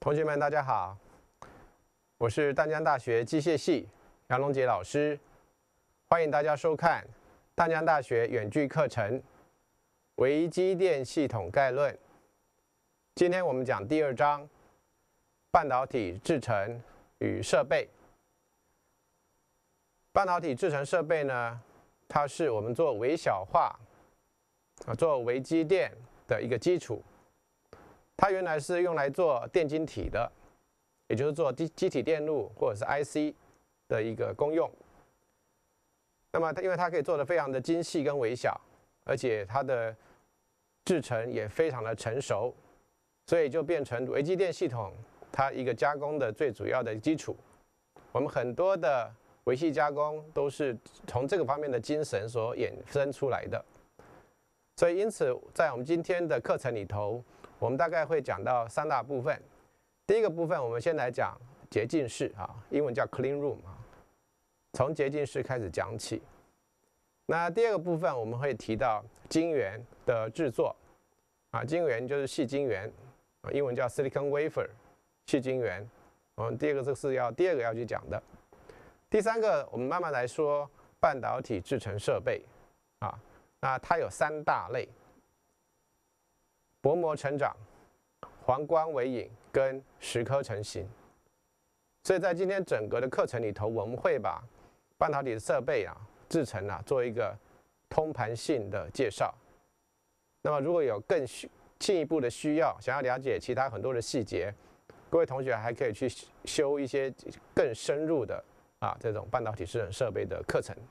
同学们，大家好，我是淡江大学机械系杨龙杰老师，欢迎大家收看淡江大学远距课程《微机电系统概论》。今天我们讲第2章：半导体制程与设备。半导体制程设备呢，它是我们做微小化做微机电的一个基础。它原来是用来做电晶体的，也就是做基体电路或者是 IC 的一个功用。那么因为它可以做得非常的精细跟微小，而且它的制程也非常的成熟，所以就变成微机电系统它一个加工的最主要的基础。我们很多的微细加工都是从这个方面的精神所衍生出来的。所以因此，在我们今天的课程里头，我们大概会讲到3大部分。第一个部分，我们先来讲洁净室英文叫 clean room 从洁净室开始讲起。那第二个部分，我们会提到晶圆的制作晶圆就是细晶圆英文叫 silicon wafer 细晶圆。我们第二个要去讲的。第3个，我们慢慢来说半导体制程设备那它有3大类：薄膜成长、黄光微影跟蚀刻成型。所以在今天整个的课程里头，我们会把半导体的设备制程做一个通盘性的介绍。那么如果有更进一步的需要，想要了解其他很多的细节，各位同学还可以去修一些更深入的这种半导体制程设备的课程。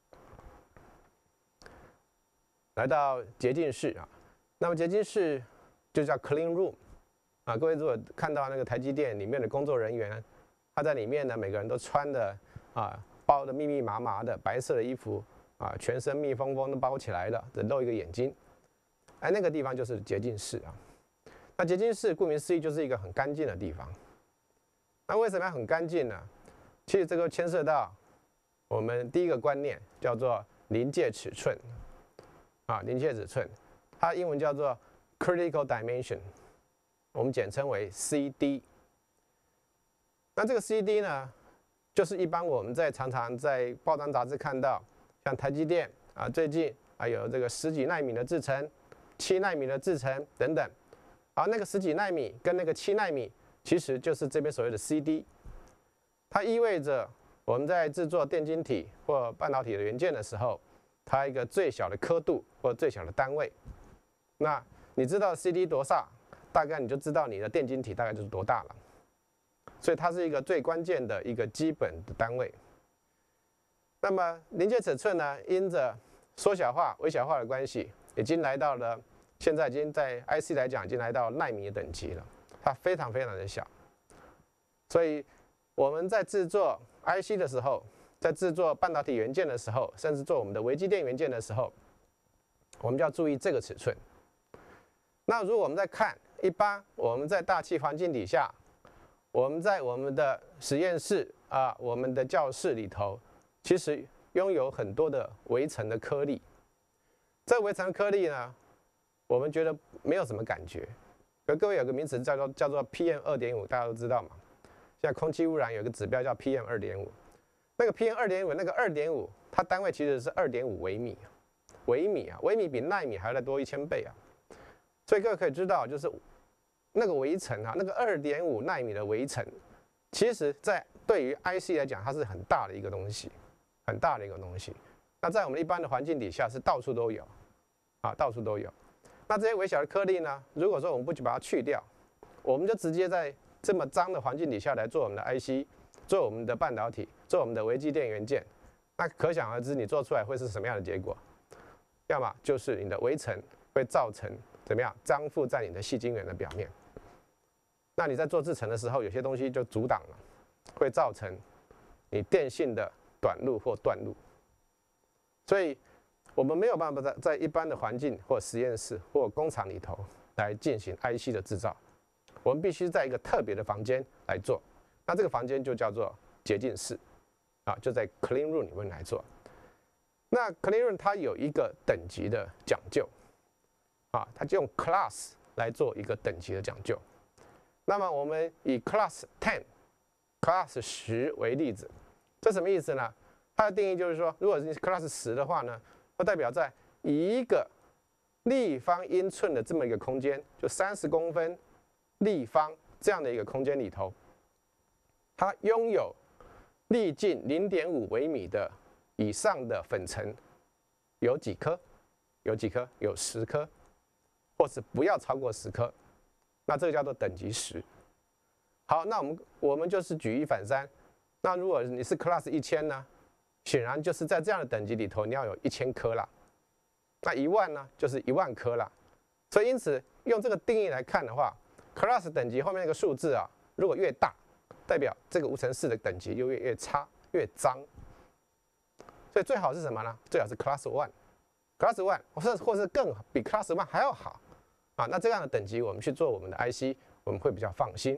来到洁净室那么洁净室就叫 clean room 各位如果看到那个台积电里面的工作人员，他在里面呢，每个人都穿的包的密密麻麻的白色的衣服全身密封封都包起来了，只露一个眼睛，那个地方就是洁净室那洁净室顾名思义就是一个很干净的地方。那为什么要很干净呢？其实这个牵涉到我们第一个观念，叫做临界尺寸临界尺寸，它英文叫做 critical dimension， 我们简称为 CD。那这个 CD 呢，就是一般我们常常在报章杂志看到，像台积电最近有这个10几奈米的制程、7奈米的制程等等，那个10几奈米跟那个7奈米，其实就是这边所谓的 CD。它意味着我们在制作电晶体或半导体的元件的时候，它一个最小的刻度或最小的单位。那你知道 CD 多大，大概你就知道你的电晶体大概就是多大了。所以它是一个最关键的一个基本的单位。那么临界尺寸呢，因着缩小化、微小化的关系，已经来到了现在已经在 IC 来讲已经来到奈米的等级了，它非常非常的小。所以我们在制作 IC 的时候，在制作半导体元件的时候，甚至做我们的微机电元件的时候，我们就要注意这个尺寸。那如果我们在看一般我们在大气环境底下，我们在我们的实验室我们的教室里头，其实拥有很多的微层的颗粒。这微层颗粒呢，我们觉得没有什么感觉。可各位有个名词叫做 PM2.5， 大家都知道嘛？现在空气污染有个指标叫 PM2.5， 那个 PM2.5 那个2.5，它单位其实是2.5微米，微米比奈米还要再多1000倍所以各位可以知道，就是那个微层那个2.5奈米的微层，其实在对于 IC 来讲，它是很大的一个东西，很大的一个东西。那在我们一般的环境底下是到处都有到处都有。那这些微小的颗粒呢，如果说我们不去把它去掉，我们就直接在这么脏的环境底下来做我们的 IC， 做我们的半导体，做我们的微机电元件，那可想而知，你做出来会是什么样的结果？要么就是你的微层会造成怎么样粘附在你的细晶圆的表面。那你在做制程的时候，有些东西就阻挡了，会造成你电信的短路或断路。所以，我们没有办法在一般的环境或实验室或工厂里头来进行 IC 的制造，我们必须在一个特别的房间来做。那这个房间就叫做洁净室就在 clean room 里面来做。那 clean room 它有一个等级的讲究它就用 class 来做一个等级的讲究。 那么我们以 Class 10、Class 10为例子，这什么意思呢？它的定义就是说，如果是 Class 10的话呢，它代表在一个立方英寸的这么一个空间，就30公分立方这样的一个空间里头，它拥有粒径0.5微米的以上的粉尘，有几颗？有几颗？有10颗，或是不要超过10颗。那这个叫做等级10。好，那我们就是举一反三。那如果你是 Class 1000呢，显然就是在这样的等级里头，你要有1000颗啦。那10000呢，就是10000颗啦。所以因此用这个定义来看的话 ，Class 等级后面那个数字啊，如果越大，代表这个无尘室的等级就越差、越脏。所以最好是什么呢？最好是 Class 1，Class 1，或是更比 Class 1还要好啊。那这样的等级我们去做我们的 IC， 我们会比较放心。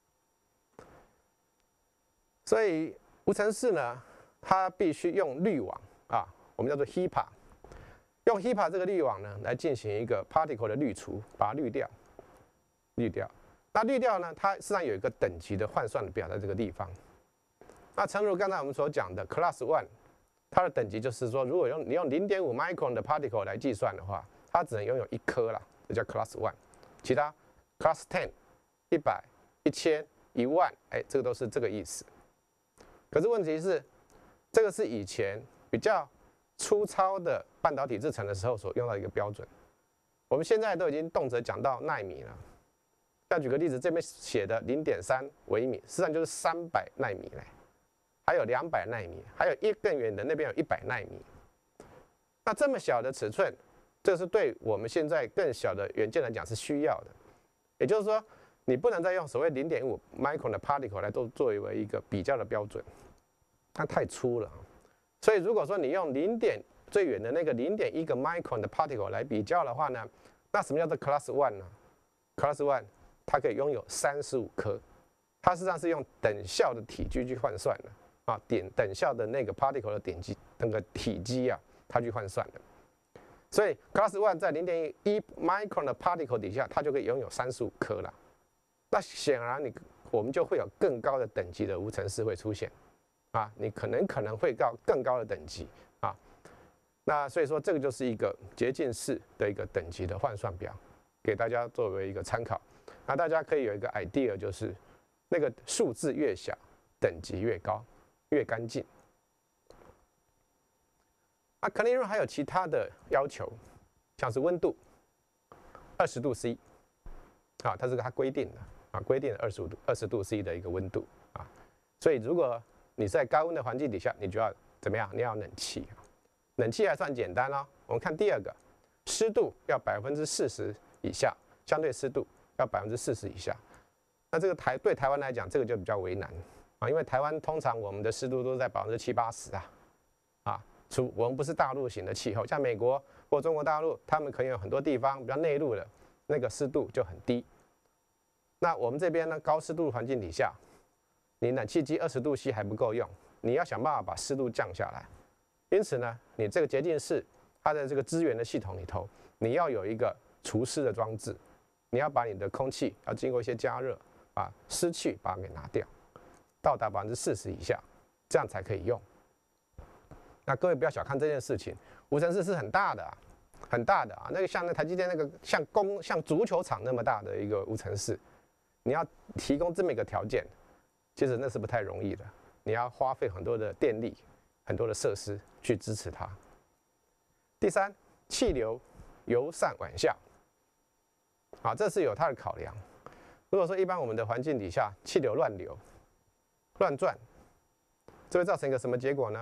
所以无尘室呢，它必须用滤网啊，我们叫做 HEPA， 用 HEPA 这个滤网呢来进行一个 particle 的滤除，把它滤掉。那滤掉呢，它实际上有一个等级的换算的表在这个地方。那诚如刚才我们所讲的 Class 1， 它的等级就是说，如果你用0.5 micron 的 particle 来计算的话，它只能拥有1颗啦，这叫 Class 1。其他 Class 10、100、1000、10000，这个都是这个意思。可是问题是，这个是以前比较粗糙的半导体制程的时候所用到的一个标准。我们现在都已经动辄讲到奈米了。像举个例子，这边写的0.3微米，实际上就是300奈米嘞，还有200奈米，还有更远的那边有100奈米。那这么小的尺寸，这是对我们现在更小的元件来讲是需要的。也就是说，你不能再用所谓0.5 micron 的 particle 来作为一个比较的标准，它太粗了。所以如果说你用最远的那个0.1个 micron 的 particle 来比较的话呢，那什么叫做 Class 1呢 ？Class 1它可以拥有35颗，它实际上是用等效的体积去换算的啊，等效的那个 particle 的那个体积啊，它去换算的。所以 Class 1在0.1 micron 的 particle 底下，它就可以拥有35颗了。那显然我们就会有更高的等级的无尘室会出现啊，你可能会到更高的等级啊。那所以说这个就是一个洁净室的一个等级的换算表，给大家作为一个参考。那大家可以有一个 idea， 就是那个数字越小，等级越高，越干净。啊，clean room 还有其他的要求，像是温度，20度C， 啊，它是它规定的啊，规定20度C 的一个温度啊。所以如果你在高温的环境底下，你就要怎么样？你要冷气，冷气还算简单哦。我们看第二个，湿度要40%以下，相对湿度要40%以下。那这个对台湾来讲，这个就比较为难啊，因为台湾通常我们的湿度都在70%、80%啊。我们不是大陆型的气候，像美国或中国大陆，他们可能有很多地方比较内陆的，那个湿度就很低。那我们这边呢，高湿度环境底下，你冷气机20度C 还不够用，你要想办法把湿度降下来。因此呢，你这个洁净室它的这个资源的系统里头，你要有一个除湿的装置，你要把你的空气要经过一些加热，把湿气把它给拿掉，到达40%以下，这样才可以用。那各位不要小看这件事情，无尘室是很大的啊，很大的啊。那个像台积电那个像足球场那么大的一个无尘室，你要提供这么一个条件，其实那是不太容易的。你要花费很多的电力、很多的设施去支持它。第三，气流由上往下，啊，这是有它的考量。如果说一般我们的环境底下气流乱流、乱转，这会造成一个什么结果呢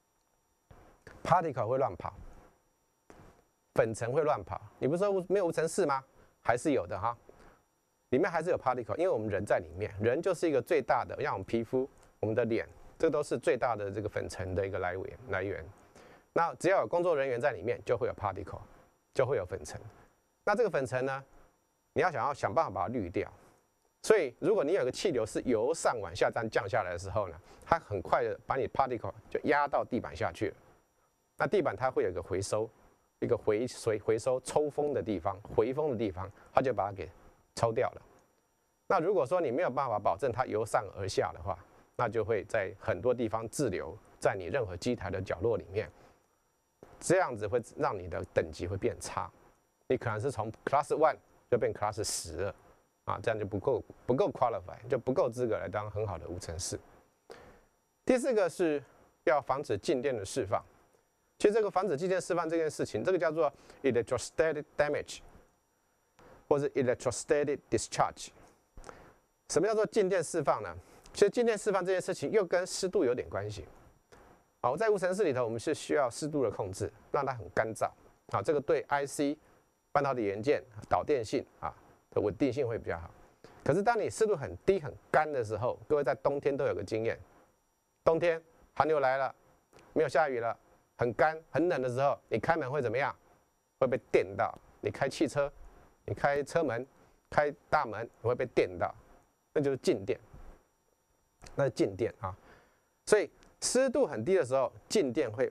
？particle 会乱跑，粉尘会乱跑。你不是说没有无尘室吗？还是有的哈，里面还是有 particle， 因为我们人在里面，人就是一个最大的，像我们皮肤、我们的脸，这都是最大的这个粉尘的一个来源。那只要有工作人员在里面，就会有 particle， 就会有粉尘。那这个粉尘呢，你要想办法把它滤掉。所以，如果你有个气流是由上往下这样降下来的时候呢，它很快的把你 particle 就压到地板下去了。那地板它会有一个回收，一个回收抽风的地方，回风的地方，它就把它给抽掉了。 那如果说你没有办法保证它由上而下的话，那就会在很多地方滞留在你任何机台的角落里面，这样子会让你的等级会变差，你可能是从 Class 1就变 Class 10了，啊，这样就不够 qualify， 就不够资格来当很好的无尘室。第四个是要防止静电的释放。其实这个防止静电释放这件事情，这个叫做 electrostatic damage， 或是 electrostatic discharge。什么叫做静电释放呢？其实静电释放这件事情又跟湿度有点关系。好，在无尘室里头，我们是需要湿度的控制，让它很干燥。啊，这个对 IC 半导体元件导电性啊的稳定性会比较好。可是当你湿度很低很干的时候，各位在冬天都有个经验，冬天寒流来了，没有下雨了，很干很冷的时候，你开门会怎么样？会被电到。你开汽车，你开车门、开大门，你会被电到，那就是静电。那是静电啊，所以湿度很低的时候，静电会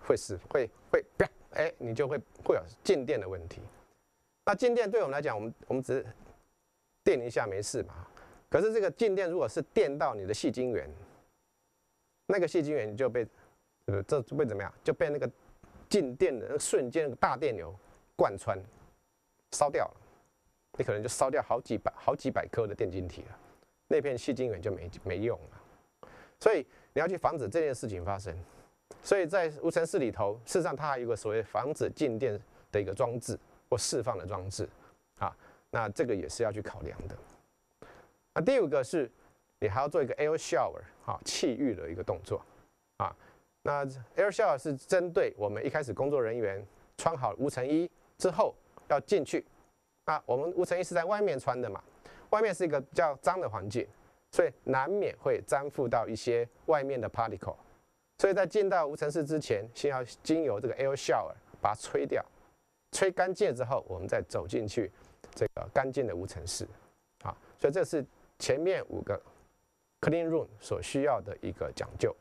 你就会有静电的问题。那静电对我们来讲，我们只是电一下没事嘛。可是这个静电如果是电到你的细晶圆，那个细晶圆就被这被怎么样？就被那个静电的瞬间大电流贯穿，烧掉了。你可能就烧掉好几百颗的电晶体了，那片细晶圆就没用了。所以你要去防止这件事情发生。所以在无尘室里头，事实上它还有一个所谓防止静电的一个装置或释放的装置啊，那这个也是要去考量的。那第五个是，你还要做一个 air shower 啊，气浴的一个动作啊。那 air shower 是针对我们一开始工作人员穿好无尘衣之后要进去，啊，我们无尘衣是在外面穿的嘛，外面是一个比较脏的环境，所以难免会沾附到一些外面的 particle。所以在进到无尘室之前，先要经由这个 air shower 把它吹掉，吹干净之后，我们再走进去这个干净的无尘室，啊，所以这是前面5个 clean room 所需要的一个讲究。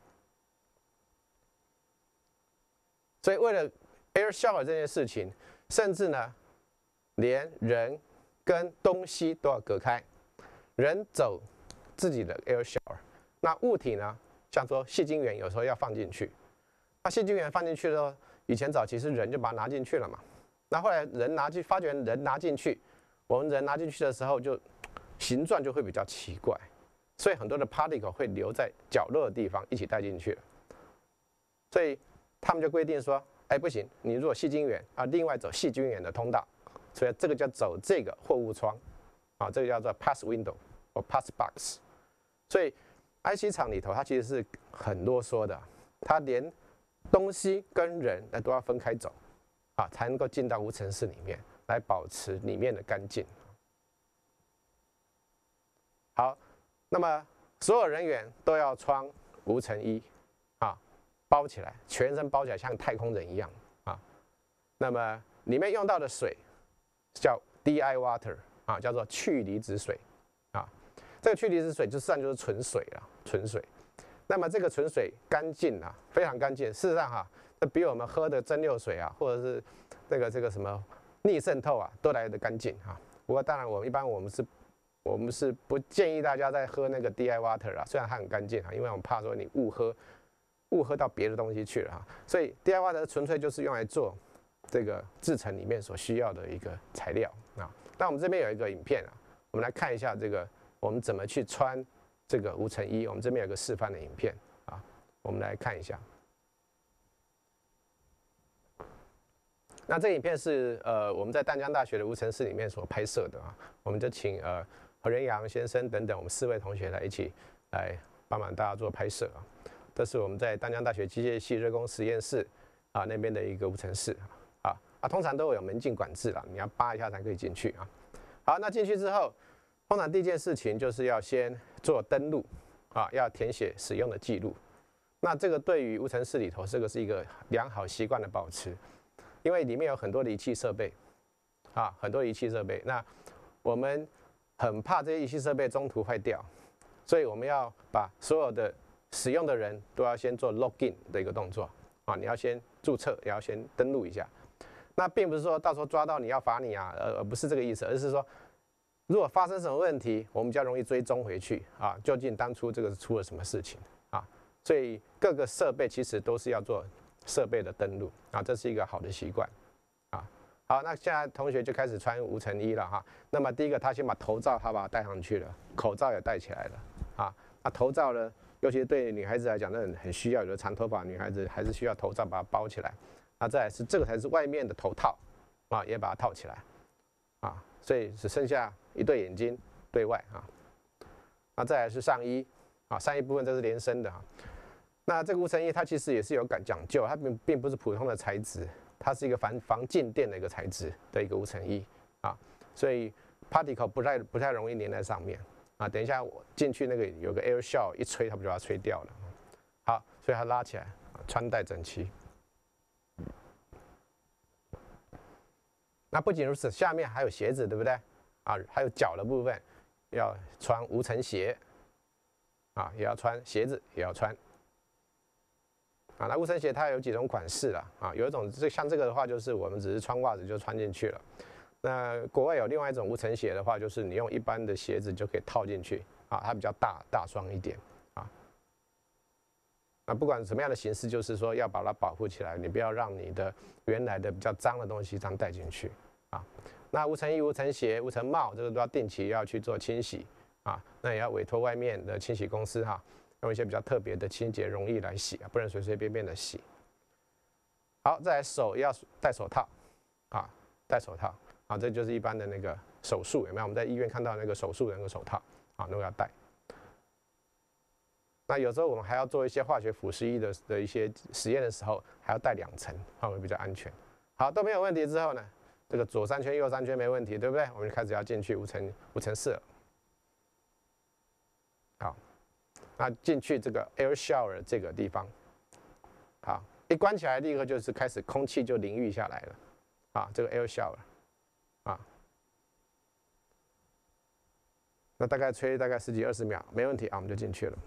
所以为了 air shower 这件事情，甚至呢，连人跟东西都要隔开，人走自己的 air shower， 那物体呢？像说细晶圆有时候要放进去，那细晶圆放进去的时候，以前早期是人就把它拿进去了嘛，那后来发觉人拿进去，我们人拿进去的时候就形状就会比较奇怪，所以很多的 particle 会留在角落的地方一起带进去了，所以他们就规定说，哎不行，你如果细晶圆啊，另外走细晶圆的通道，所以这个叫走这个货物窗，啊，这个叫做 pass window 或 pass box， 所以 IC 厂里头，它其实是很啰嗦的，它连东西跟人都要分开走，啊，才能够进到无尘室里面来保持里面的干净。好，那么所有人员都要穿无尘衣，啊，包起来，全身包起来，像太空人一样啊。那么里面用到的水叫 DI water 啊，叫做去离子水。这个去离子水实际上就是纯水了，纯水。那么这个纯水干净啊，非常干净。事实上这比我们喝的蒸馏水啊，或者是这个什么逆渗透啊，都来得干净啊。不过当然我们是不建议大家再喝那个 DI water 啦，虽然它很干净啊，因为我们怕说你误喝到别的东西去了哈。所以 DI water 纯粹就是用来做这个制程里面所需要的一个材料啊。那我们这边有一个影片啊，我们来看一下这个。我们怎么去穿这个无尘衣？我们这边有个示范的影片啊，我们来看一下。那这影片是我们在淡江大学的无尘室里面所拍摄的啊，我们就请何仁阳先生等等我们4位同学来一起来帮忙大家做拍摄啊。这是我们在淡江大学机械系热工实验室啊那边的一个无尘室啊，通常都有门禁管制啦，你要扒一下才可以进去啊。好，那进去之后。通常第一件事情就是要先做登录，啊，要填写使用的记录。那这个对于无尘室里头，这个是一个良好习惯的保持，因为里面有很多的仪器设备，啊，很多仪器设备。那我们很怕这些仪器设备中途坏掉，所以我们要把所有的使用的人都要先做 login 的一个动作，啊，你要先注册，也要先登录一下。那并不是说到时候抓到你要罚你啊，而不是这个意思，而是说。 如果发生什么问题，我们比较容易追踪回去啊，究竟当初这个出了什么事情啊？所以各个设备其实都是要做设备的登录啊，这是一个好的习惯啊。好，那现在同学就开始穿无尘衣了哈。那么第一个，他先把头罩他把它戴上去了，口罩也戴起来了啊。那头罩呢，尤其是对女孩子来讲，那很需要，有的长头发女孩子还是需要头罩把它包起来。那再来是这个才是外面的头套啊，也把它套起来啊。所以只剩下一对眼睛对外啊。那再来是上衣啊，上衣部分这是连身的啊。那这个无尘衣它其实也是有讲究，它并不是普通的材质，它是一个防静电的一个材质的一个无尘衣啊，所以 particle 不太容易粘在上面啊。等一下我进去那个有个 air shower 一吹，它不就把它吹掉了？好，所以它拉起来，穿戴整齐。那不仅如此，下面还有鞋子，对不对？啊，还有脚的部分要穿无尘鞋啊，也要穿鞋子，也要穿。啊，那无尘鞋它有几种款式啦，啊，有一种像这个的话，就是我们只是穿袜子就穿进去了。那国外有另外一种无尘鞋的话，就是你用一般的鞋子就可以套进去，啊，它比较大双一点，啊。那不管什么样的形式，就是说要把它保护起来，你不要让你的原来的比较脏的东西这样带进去，啊。那无尘衣、无尘鞋、无尘帽，这个都要定期要去做清洗，啊，那也要委托外面的清洗公司哈。用一些比较特别的清洁溶液来洗啊，不能随随便便的洗。好，再来手要戴手套啊，戴手套啊，这就是一般的那个手术，有没有？我们在医院看到那个手术的那个手套啊，那个要戴。那有时候我们还要做一些化学腐蚀液的一些实验的时候，还要戴2层，会比较安全。好，都没有问题之后呢，这个左3圈右3圈没问题，对不对？我们就开始要进去无尘室了。好。那进去这个 air shower 这个地方，好，一关起来，立刻就是开始空气就淋浴下来了，啊，这个 air shower， 啊，那大概吹大概10几20秒，没问题啊，我们就进去了。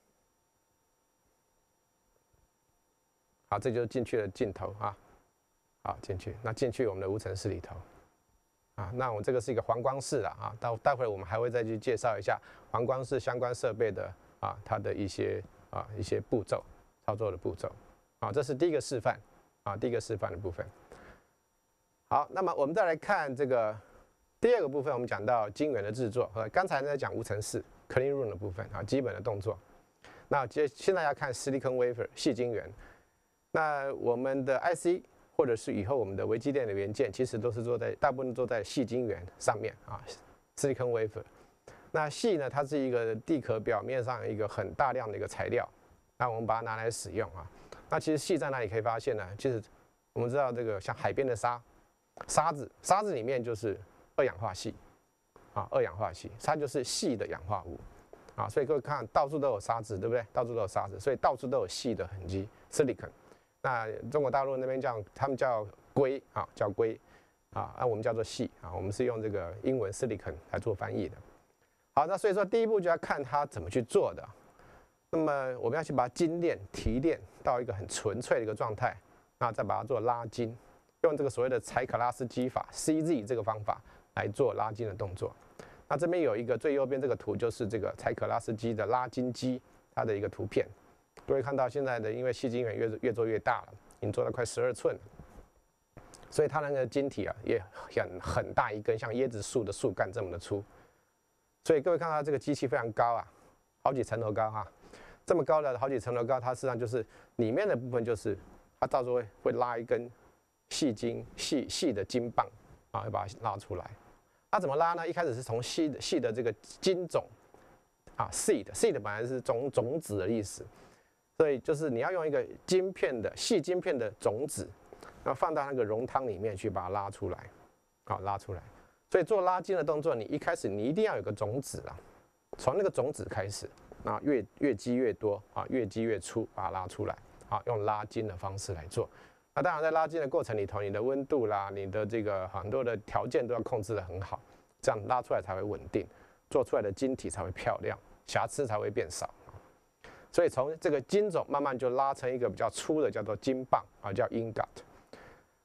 好，这就是进去的镜头啊，好，进去，那进去我们的无尘室里头，啊，那我们这个是一个黄光室啊，待会我们还会再去介绍一下黄光室相关设备的。啊，它的一些步骤，操作的步骤，啊，这是第一个示范，啊，第一个示范的部分。好，那么我们再来看这个第二个部分，我们讲到晶圆的制作，刚才在讲无尘室 clean room 的部分啊，基本的动作。那现在要看 silicon wafer 矽晶圆。那我们的 IC 或者是以后我们的微机电的元件，其实都是大部分做在矽晶圆上面啊 ，silicon wafer。那矽呢，它是一个地壳表面上一个很大量的一个材料，那我们把它拿来使用啊。那其实矽在哪里可以发现呢？其实我们知道这个像海边的沙子里面就是二氧化矽啊，二氧化矽，它就是矽的氧化物啊。所以各位看到处都有沙子，对不对？到处都有沙子，所以到处都有矽的痕迹 ，silicon。那中国大陆那边他们叫硅啊，叫硅啊，那我们叫做矽啊，我们是用这个英文 silicon 来做翻译的。好，那所以说第一步就要看它怎么去做的。那么我们要去把它精炼、提炼到一个很纯粹的一个状态，那再把它做拉筋，用这个所谓的柴可拉斯基法 （CZ） 这个方法来做拉筋的动作。那这边有一个最右边这个图，就是这个柴可拉斯基的拉筋机它的一个图片。各位看到现在的，因为矽晶圆越做越大了，已经做到快12寸了，所以它那个晶体啊也很大一根，像椰子树的树干这么的粗。所以各位看到这个机器非常高啊，好几层楼高哈，这么高的好几层楼高，它实际上就是里面的部分就是它到时候会拉一根细的筋棒啊，会把它拉出来。它怎么拉呢？一开始是从细的这个筋种啊 ，seed 本来是种子的意思，所以就是你要用一个细晶片的种子，然后放到那个溶汤里面去把它拉出来，啊，拉出来。所以做拉筋的动作，你一开始你一定要有个种子啊，从那个种子开始，啊，越积越多啊，越积越粗，把它拉出来，啊，用拉筋的方式来做。那当然在拉筋的过程里头，你的温度啦，你的这个很多的条件都要控制得很好，这样拉出来才会稳定，做出来的晶体才会漂亮，瑕疵才会变少。所以从这个筋种慢慢就拉成一个比较粗的，叫做筋棒啊，叫 ingot。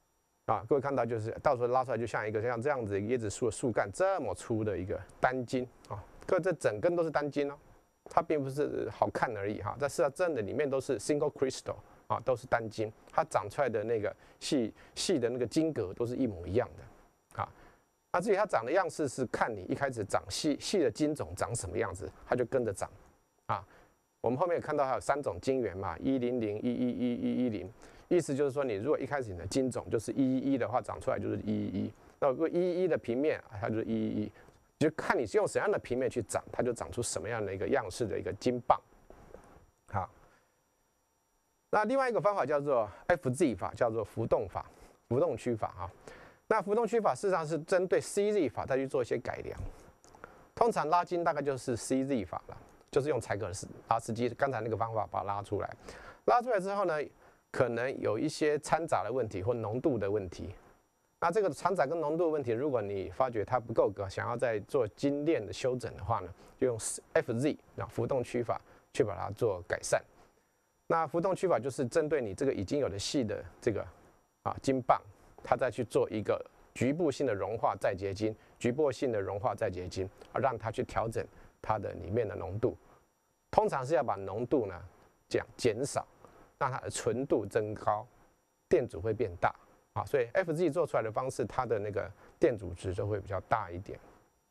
啊，各位看到就是到时候拉出来就像一个像这样子椰子树的树干这么粗的一个单筋啊，各位这整根都是单筋哦，它并不是好看而已哈，在事实上真的里面都是 single crystal 啊，都是单筋，它长出来的那个细的那个筋格都是一模一样的啊。那至于它长的样式是看你一开始长细的筋种长什么样子，它就跟着长啊。我们后面有看到它有3种筋源嘛，100、111、110，意思就是说，你如果一开始你的筋种就是111的话，长出来就是111。那如果111的平面，它就是111，就看你是用什么样的平面去长，它就长出什么样的一个样式的一个筋棒。好，那另外一个方法叫做 FZ 法，叫做浮动法、浮动区法啊。那浮动区法事实上是针对 CZ 法再去做一些改良，通常拉筋大概就是 CZ 法了。就是用柴可拉斯基刚才那个方法把它拉出来，拉出来之后呢，可能有一些掺杂的问题或浓度的问题。那这个掺杂跟浓度的问题，如果你发觉它不够格，想要再做精炼的修整的话呢，就用 FZ 浮动区法去把它做改善。那浮动区法就是针对你这个已经有的细的这个筋棒，它再去做一个局部性的融化再结晶，局部性的融化再结晶，让它去调整它的里面的浓度，通常是要把浓度呢减少，让它的纯度增高，电阻会变大啊。所以 FZ 做出来的方式，它的那个电阻值就会比较大一点。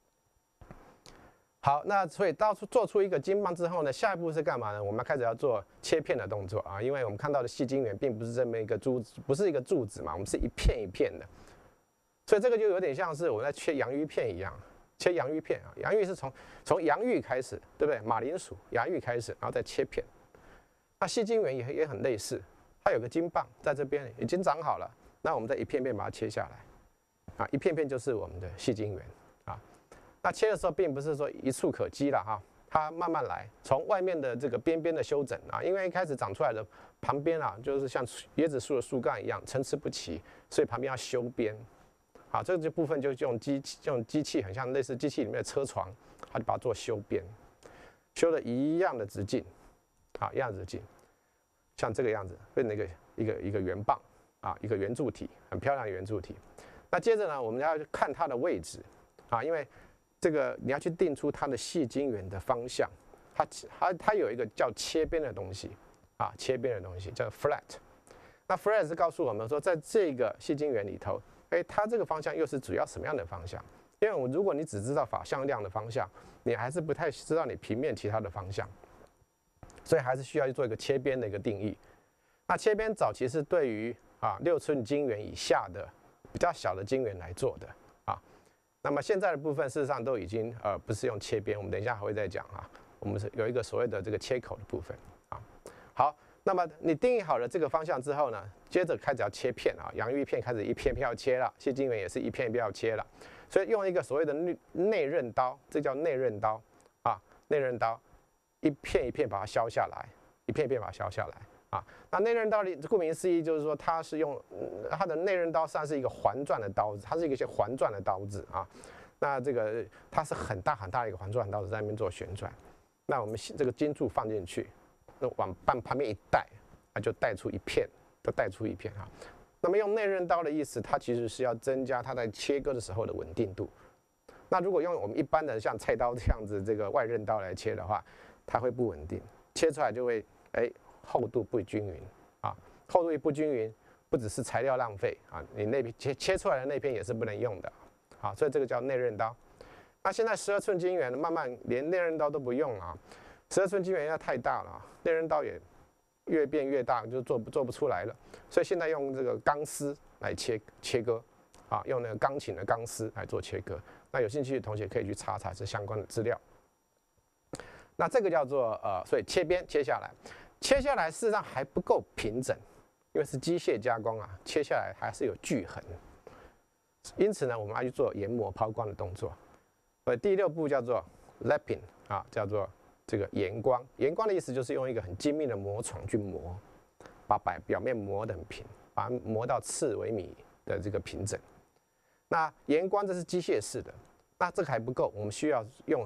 好，那所以做出一个筋棒之后呢，下一步是干嘛呢？我们开始要做切片的动作啊，因为我们看到的细筋源并不是这么一个珠子，不是一个柱子嘛，我们是一片一片的，所以这个就有点像是我们在切洋芋片一样。切洋芋片啊，洋芋是从洋芋开始，对不对？马铃薯、洋芋开始，然后再切片。那细筋源也很类似，它有个筋棒在这边已经长好了，那我们再一片片把它切下来，啊，一片片就是我们的细筋源啊。那切的时候并不是说一触可及了哈，它慢慢来，从外面的这个边边的修整啊，因为一开始长出来的旁边啊，就是像椰子树的树干一样参差不齐，所以旁边要修边。好，这个部分就用机器，很像类似机器里面的车床，它就把它做修边，修的一样的直径，啊，一样的直径，像这个样子，变成一个圆棒啊，一个圆柱体，很漂亮的圆柱体。那接着呢，我们要看它的位置啊，因为这个你要去定出它的细筋源的方向，它有一个叫切边的东西啊，切边的东西叫 flat。那 flat 是告诉我们说，在这个细筋源里头。它这个方向又是主要什么样的方向？因为如果你只知道法向量的方向，你还是不太知道你平面其他的方向，所以还是需要去做一个切边的一个定义。那切边早期是对于6寸筋源以下的比较小的筋源来做的啊。那么现在的部分事实上都已经不是用切边，我们等一下还会再讲啊。我们是有一个所谓的这个切口的部分啊。好。那么你定义好了这个方向之后呢，接着开始要切片啊，洋芋片开始一片片要切了，细筋源也是一片一片要切了，所以用一个所谓的内刃刀，这叫内刃刀啊，内刃刀一片一片把它削下来，一片一片把它削下来啊。那内刃刀里顾名思义就是说它是用它的内刃刀实际上是一个环转的刀子，它是一些环转的刀子啊。那这个它是很大很大的一个环转刀子在那边做旋转，那我们这个筋柱放进去。那往旁边一带，就带出一片，就带出一片哈。那么用内刃刀的意思，它其实是要增加它在切割的时候的稳定度。那如果用我们一般的像菜刀这样子这个外刃刀来切的话，它会不稳定，切出来就会厚度不均匀啊，厚度不均匀，不只是材料浪费啊，你那片切出来的那片也是不能用的啊，所以这个叫内刃刀。那现在12寸筋源慢慢连内刃刀都不用啊。12寸筋源要太大了，内刃刀也越变越大，就做不出来了。所以现在用这个钢丝来切割，啊，用那个钢琴的钢丝来做切割。那有兴趣的同学可以去查这相关的资料。那这个叫做所以切边切下来，事实上还不够平整，因为是机械加工啊，切下来还是有锯痕。因此呢，我们要去做研磨抛光的动作。第6步叫做 lapping 啊，叫做这个研光。研光的意思就是用一个很精密的磨床去磨，把表面磨得很平，把它磨到次微米的这个平整。那研光这是机械式的，那这个还不够，我们需要用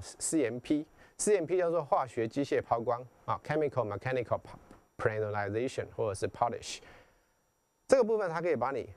CMP。CMP 叫做化学机械抛光啊 ，chemical mechanical planarization 或者是 polish。这个部分它可以把你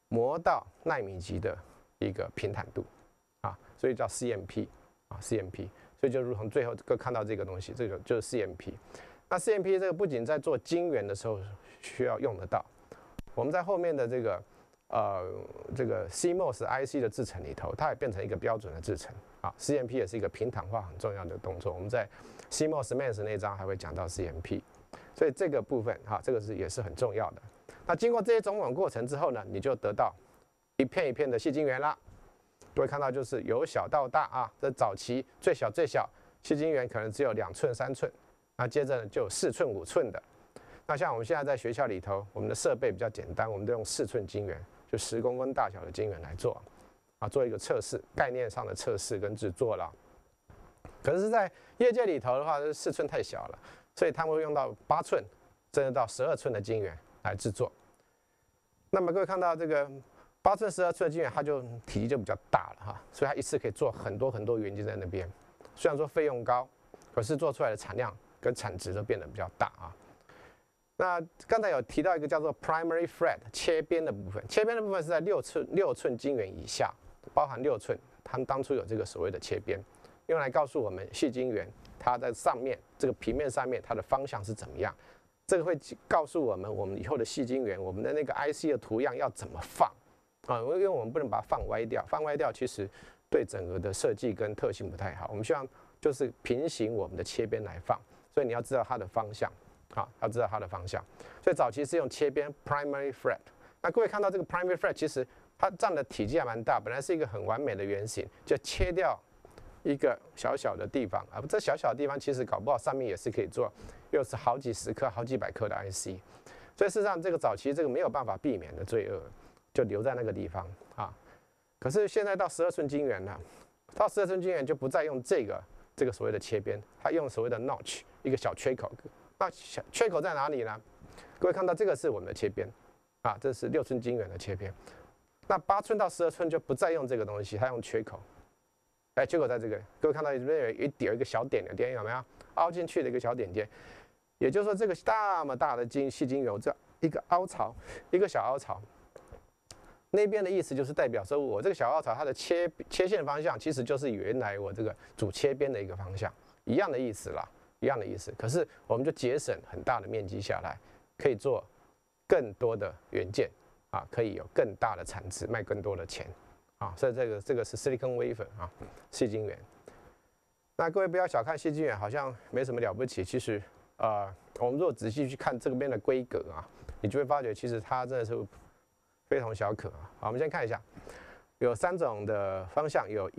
磨到奈米级的一个平坦度啊，所以叫 CMP 啊 CMP， 所以就如同最后看到这个东西，这个就是 CMP。那 CMP 这个不仅在做晶圆的时候需要用得到，我们在后面的这个 CMOS IC 的制程里头，它也变成一个标准的制程啊。CMP 也是一个平坦化很重要的动作。我们在 CMOS MEMS 那章还会讲到 CMP， 所以这个部分哈，这个也是很重要的。那经过这些种种过程之后呢，你就得到一片一片的细晶圆啦。各位看到就是由小到大啊，这早期最小细晶圆可能只有2寸3寸，那接着呢就有4寸5寸的。那像我们现在在学校里头，我们的设备比较简单，我们都用4寸晶圆，就10公分大小的晶圆来做，啊，做一个测试，概念上的测试跟制作啦。可是，在业界里头的话，这4寸太小了，所以他们会用到8寸，甚至到12寸的晶圆来制作。那么各位看到这个8寸、12寸的晶圆，它就体积就比较大了哈，所以它一次可以做很多元件在那边。虽然说费用高，可是做出来的产量跟产值都变得比较大啊。那刚才有提到一个叫做 primary fret 切边的部分，切边的部分是在6寸晶圆以下，包含6寸，他们当初有这个所谓的切边，用来告诉我们细晶圆它在上面这个平面上面它的方向是怎么样，这个会告诉我们以后的细晶圆我们的那个 IC 的图样要怎么放啊，因为我们不能把它放歪掉，放歪掉其实对整个的设计跟特性不太好，我们希望就是平行我们的切边来放，所以你要知道它的方向。啊，要知道它的方向，所以早期是用切边 primary fret。那各位看到这个 primary fret， 其实它占的体积还蛮大，本来是一个很完美的圆形，就切掉一个小小的地方啊，这小小的地方其实搞不好上面也是可以做，又是好几十颗、好几百颗的 IC。所以事实上，这个早期这个没有办法避免的罪恶，就留在那个地方啊。可是现在到12寸晶圆了，到12寸晶圆就不再用这个所谓的切边，它用所谓的 notch 一个小缺口。那缺口在哪里呢？各位看到这个是我们的切边，啊，这是6寸晶圆的切边。那8寸到12寸就不再用这个东西，它用缺口。哎，缺口在这个，各位看到这边有一个小点有没有？凹进去的一个小点点，也就是说这个那么大的细晶圆，这一个凹槽，一个小凹槽。那边的意思就是代表说，我这个小凹槽它的切线方向其实就是原来我这个主切边的一个方向，一样的意思啦。一样的意思，可是我们就节省很大的面积下来，可以做更多的元件啊，可以有更大的产值，卖更多的钱啊，所以这个是 silicon wafer 啊，细晶圆。那各位不要小看细晶圆，好像没什么了不起，其实我们如果仔细去看这边的规格啊，你就会发觉其实它真的是非同小可啊。好，我们先看一下，有3种的方向，有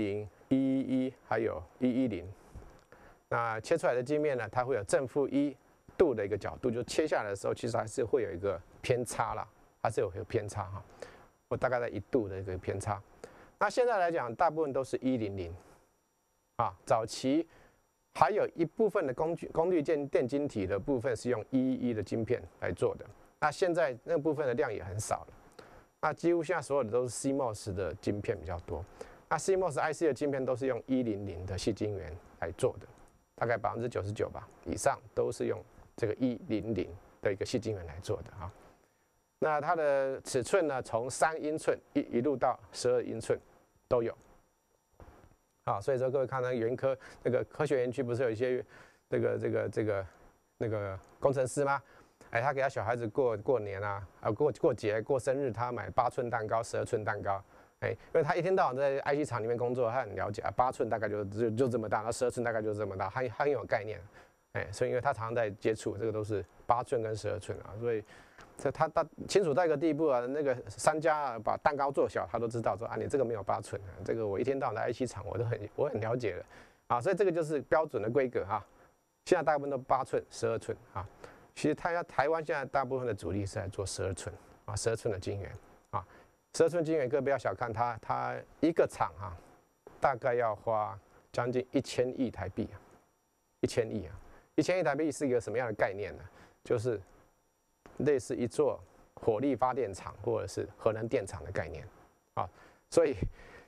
100、111，还有110。那切出来的晶面呢，它会有正负1度的一个角度，就切下来的时候，其实还是会有一个偏差啦，还是有一个偏差哈，我大概在1度的一个偏差。那现在来讲，大部分都是100啊，早期还有一部分的功率电晶体的部分是用111的晶片来做的，那现在那部分的量也很少了，那几乎现在所有的都是 CMOS 的晶片比较多，那 CMOS IC 的晶片都是用100的细晶圆来做的。大概99%吧以上都是用这个100的一个细晶圆来做的啊。那它的尺寸呢，从3英寸一路到12英寸都有。啊，所以说各位看到原科那个科学园区不是有一些那个工程师吗？哎，他给他小孩子过年啊，过节过生日，他买8寸蛋糕、12寸蛋糕。哎，因为他一天到晚在 IC 厂里面工作，他很了解啊，8寸大概就这么大，然后12寸大概就这么大，他很有概念。哎，所以因为他常常在接触，这个都是8寸跟12寸啊，所以他清楚到一个地步啊，那个商家啊把蛋糕做小，他都知道说啊，你这个没有8寸，这个我一天到晚在 IC 厂我很了解的啊，所以这个就是标准的规格啊。现在大部分都8寸、12寸啊，其实台湾现在大部分的主力是在做12寸啊，12寸的晶圆啊。12寸晶圆，各位不要小看它一个厂啊，大概要花将近1000亿台币啊，1000亿啊，1000亿台币是一个什么样的概念呢？就是类似一座火力发电厂或者是核能电厂的概念啊，所以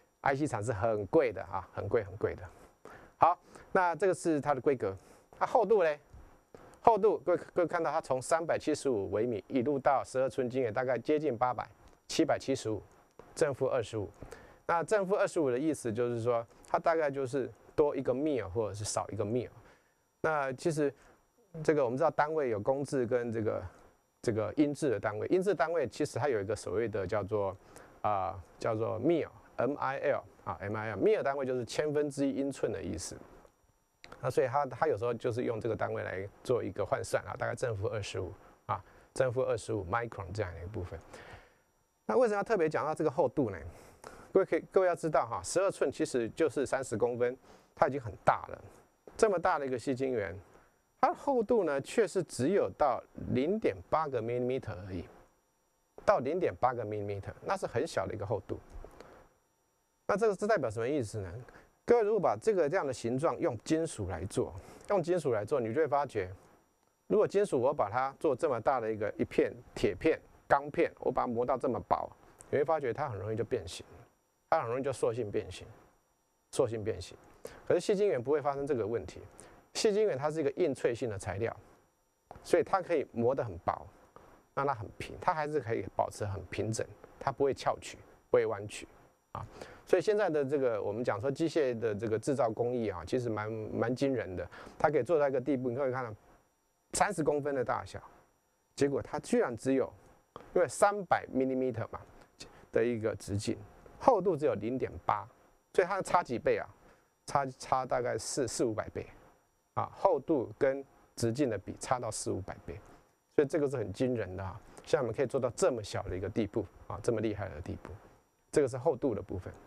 IC 厂是很贵的啊，很贵的。好，那这个是它的规格，它厚度嘞？厚度各位看到它从375微米一路到12寸晶圆，大概接近800。 775，正负25。那正负25的意思就是说，它大概就是多一个 mil 或者是少一个 mil。那其实这个我们知道单位有公制跟这个英制的单位，英制单位其实它有一个所谓的叫做mil，mil 啊 mil 单位就是1/1000英寸的意思。那所以它有时候就是用这个单位来做一个换算啊，大概正负25啊，正负25 micron 这样的一个部分。那为什么要特别讲到这个厚度呢？各位要知道哈，12寸其实就是30公分，它已经很大了。这么大的一个细晶圆，它的厚度呢却是只有到0.8个 mm 而已，到0.8个 mm， 那是很小的一个厚度。那这代表什么意思呢？各位如果把这样的形状用金属来做，你就会发觉，如果金属我把它做这么大的一片铁片、钢片，我把它磨到这么薄，你会发觉它很容易就变形，它很容易就塑性变形。可是细晶圆不会发生这个问题，细晶圆它是一个硬脆性的材料，所以它可以磨得很薄，让它很平，它还是可以保持很平整，它不会翘曲，不会弯曲啊。所以现在的这个我们讲说机械的这个制造工艺啊，其实蛮惊人的，它可以做到一个地步，你可以看到30公分的大小，结果它居然只有因为300 mm 嘛的一个直径，厚度只有0.8，所以它差几倍啊？差大概400-500倍啊，厚度跟直径的比差到400-500倍，所以这个是很惊人的啊。像我们可以做到这么小的一个地步啊，这么厉害的地步，这个是厚度的部分。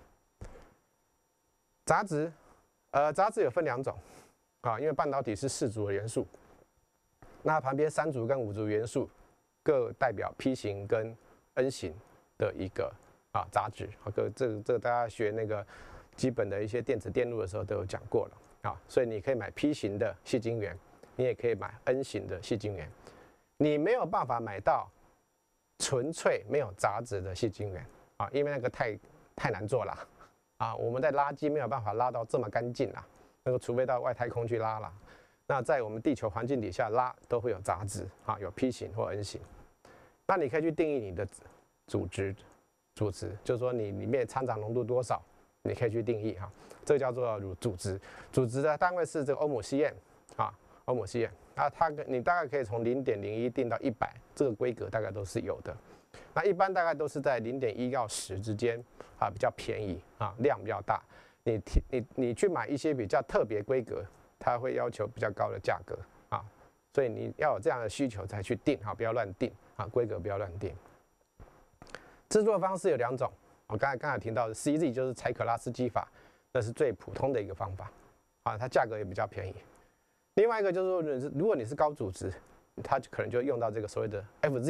杂质，杂质有分2种啊，因为半导体是4组的元素，那旁边3组跟5组元素各代表 P 型跟 N 型的一个杂质啊，这个大家学那个基本的一些电子电路的时候都有讲过了啊，所以你可以买 P 型的细晶圆，你也可以买 N 型的细晶圆，你没有办法买到纯粹没有杂质的细晶圆啊，因为那个太难做了啊，我们在拉机没有办法拉到这么干净啦，那个除非到外太空去拉了，那在我们地球环境底下拉都会有杂质啊，有 P 型或 N 型，那你可以去定义你的组织，就是说你里面掺杂浓度多少。你可以去定义哈，这个叫做组织。组织的单位是这个欧姆西验啊，欧姆西验。那你大概可以从0.01定到100，这个规格大概都是有的。那一般大概都是在0.1到10之间啊，比较便宜啊，量比较大。你去买一些比较特别规格，它会要求比较高的价格啊，所以你要有这样的需求才去定啊，不要乱定啊，规格不要乱定。制作方式有2种。我刚才提到的 CZ 就是柴可拉斯基法，那是最普通的一个方法啊，它价格也比较便宜。另外一个就是说，如果你是高组织，它可能就用到这个所谓的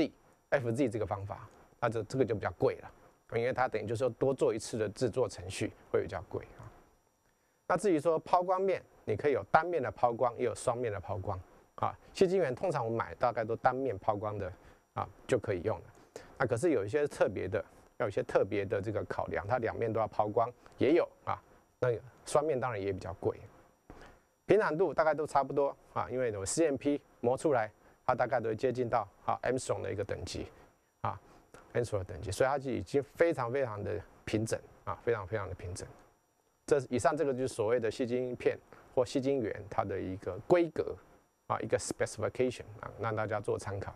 FZ 这个方法，那这个就比较贵了，因为它等于就是说多做一次的制作程序会比较贵啊。那至于说抛光面，你可以有单面的抛光，也有双面的抛光啊。细晶圆通常我们买大概都单面抛光的啊就可以用了。那可是有一些特别的。要有一些特别的这个考量，它2面都要抛光，也有啊。那双面当然也比较贵，平坦度大概都差不多啊，因为有 CMP 磨出来，它大概都会接近到Angstrom 的一个等级啊 ，Angstrom 的等级，所以它就已经非常的平整啊，非常的平整。以上这个就是所谓的细晶片或细晶圆它的一个规格啊，一个 specification 啊，让大家做参考。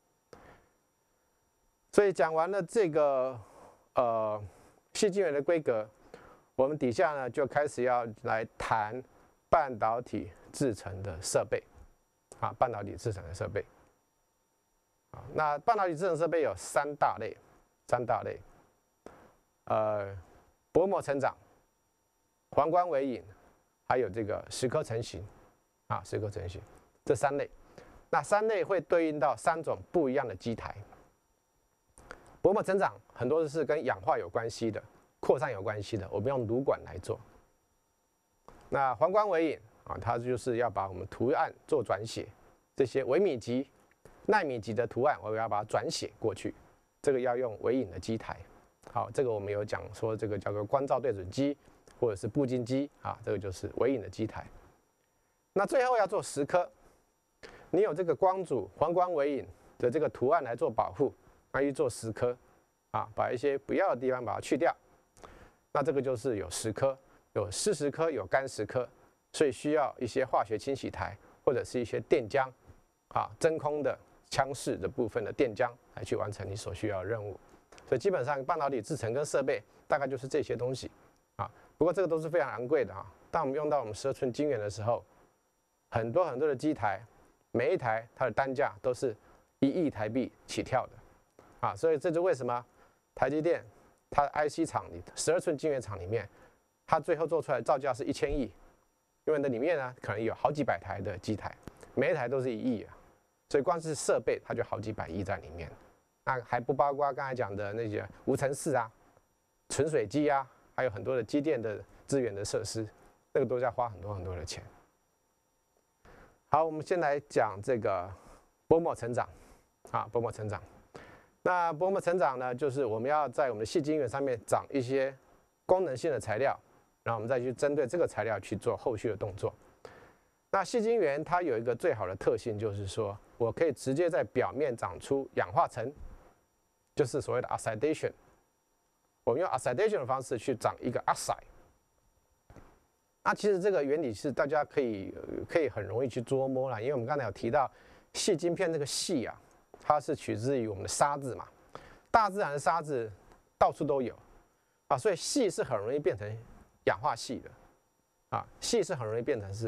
所以讲完了这个细晶圆的规格，我们底下呢就开始要来谈半导体制成的设备啊，半导体制成的设备。那半导体制成设备有3大类，薄膜成长、黄光微影，还有这个蚀刻成型啊，蚀刻成型这3类。那3类会对应到3种不一样的基台。薄膜成长很多是跟氧化有关系的，扩散有关系的，我们用炉管来做。那黄光微影啊，它就是要把我们图案做转写，这些微米级、奈米级的图案，我要把它转写过去，这个要用微影的基台。好，这个我们有讲说，这个叫做光照对准机或者是步进机啊，这个就是微影的基台。那最后要做蚀刻，你有这个光阻、黄光微影的这个图案来做保护。去做蚀刻啊，把一些不要的地方把它去掉。那这个就是有10颗，有湿蚀颗，有干蚀颗，所以需要一些化学清洗台或者是一些电浆，啊，真空的腔室的部分的电浆来去完成你所需要的任务。所以基本上半导体制程跟设备大概就是这些东西啊。不过这个都是非常昂贵的啊。当我们用到我们12寸晶圆的时候，很多的机台，每一台它的单价都是1亿台币起跳的啊。所以这就为什么台积电它 IC 厂里12寸晶圆厂里面，它最后做出来的造价是1000亿，因为那里面呢可能有好几百台的机台，每一台都是1亿啊。所以光是设备它就好几百亿在里面。那还不包括刚才讲的那些无尘室啊、纯水机啊，还有很多的机电的资源的设施，那个都要花很多的钱。好，我们先来讲这个薄膜成长啊，薄膜成长。那薄膜成长呢，就是我们要在我们的细晶圆上面长一些功能性的材料，然后我们再去针对这个材料去做后续的动作。那细晶圆它有一个最好的特性，就是说我可以直接在表面长出氧化层。就是所谓的 oxidation， 我们用 oxidation 的方式去长一个 oxide。那其实这个原理是大家可以很容易去捉摸啦，因为我们刚才有提到细晶片这个细啊，它是取自于我们的沙子嘛，大自然的沙子到处都有啊，所以细是很容易变成氧化系的啊，细是很容易变成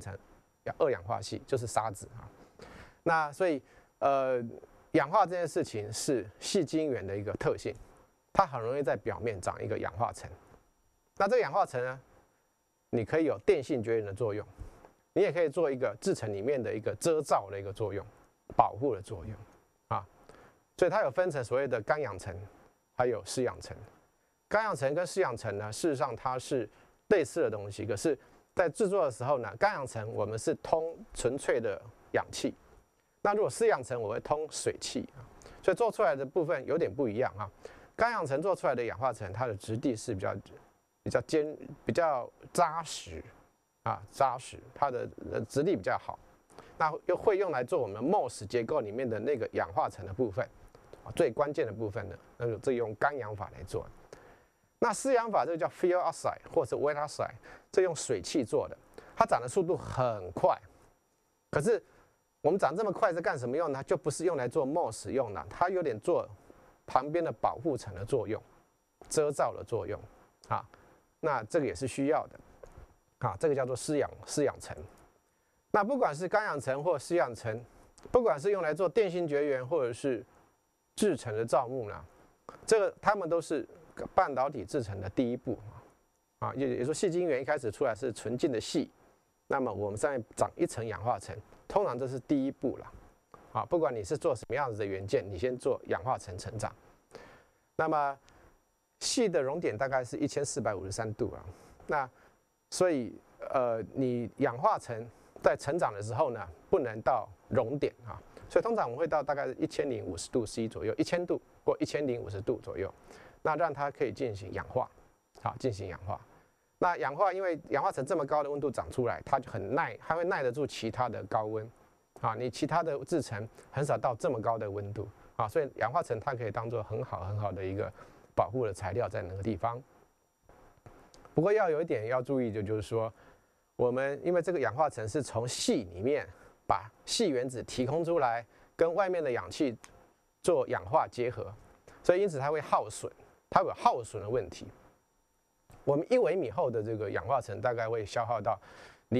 2氧化系，就是沙子啊。那所以氧化这件事情是细晶圆的一个特性，它很容易在表面长一个氧化层。那这个氧化层呢，你可以有电性绝缘的作用，你也可以做一个制程里面的一个遮罩的一个作用，保护的作用啊。所以它有分成所谓的干氧层，还有湿氧层。干氧层跟湿氧层呢，事实上它是类似的东西，可是在制作的时候呢，干氧层我们是通纯粹的氧气。那如果湿氧层，我会通水汽啊，所以做出来的部分有点不一样啊。干氧层做出来的氧化层，它的质地是比较扎实啊，扎实，它的质地比较好。那又会用来做我们 MOS 结构里面的那个氧化层的部分，最关键的部分呢，这用干氧法来做。那湿氧法这个叫 field oxide 或者 wet oxide， 这用水汽做的，它长的速度很快，可是我们长这么快是干什么用呢？就不是用来做 MOS 用的，它有点做旁边的保护层的作用，遮罩的作用啊。那这个也是需要的啊，这个叫做湿氧层。那不管是干氧层或湿氧层，不管是用来做电性绝缘或者是制程的造幕呢，这个它们都是半导体制程的第一步啊。也就是说，细晶圆一开始出来是纯净的细，那么我们上面长一层氧化层。通常这是第一步了，啊，不管你是做什么样子的元件，你先做氧化层成长。那么细的熔点大概是1453度啊，那所以你氧化层在成长的时候呢，不能到熔点啊，所以通常我们会到大概1050度 C 左右，1000度或1050度左右，那让它可以进行氧化，好，进行氧化。那氧化，因为氧化层这么高的温度长出来，它就很耐，它会耐得住其他的高温，啊，你其他的制程很少到这么高的温度，啊，所以氧化层它可以当做很好的一个保护的材料在那个地方。不过要有一点要注意的就是说，我们因为这个氧化层是从细里面把细原子提空出来，跟外面的氧气做氧化结合，所以因此它会耗损，它有耗损的问题。我们1微米厚的这个氧化层大概会消耗到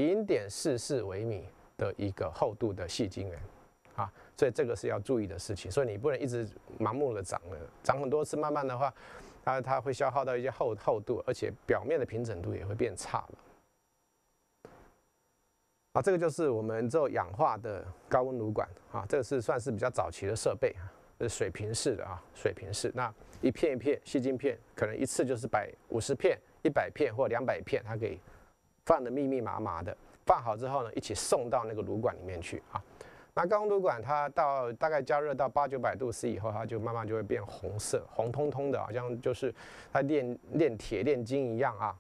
0.44微米的一个厚度的细晶圆，啊，所以这个是要注意的事情。所以你不能一直盲目的长很多次，慢慢的话，它会消耗到一些厚度，而且表面的平整度也会变差了。啊，这个就是我们做氧化的高温炉管啊，这个是算是比较早期的设备，是水平式的啊，水平式。那一片一片细晶片，可能一次就是50片、100片或200片，它可以放得密密麻麻的。放好之后呢，一起送到那个炉管里面去啊。那高温炉管它到大概加热到800、900度 C 以后，它就慢慢就会变红色，红彤彤的，好像就是它炼铁炼金一样啊，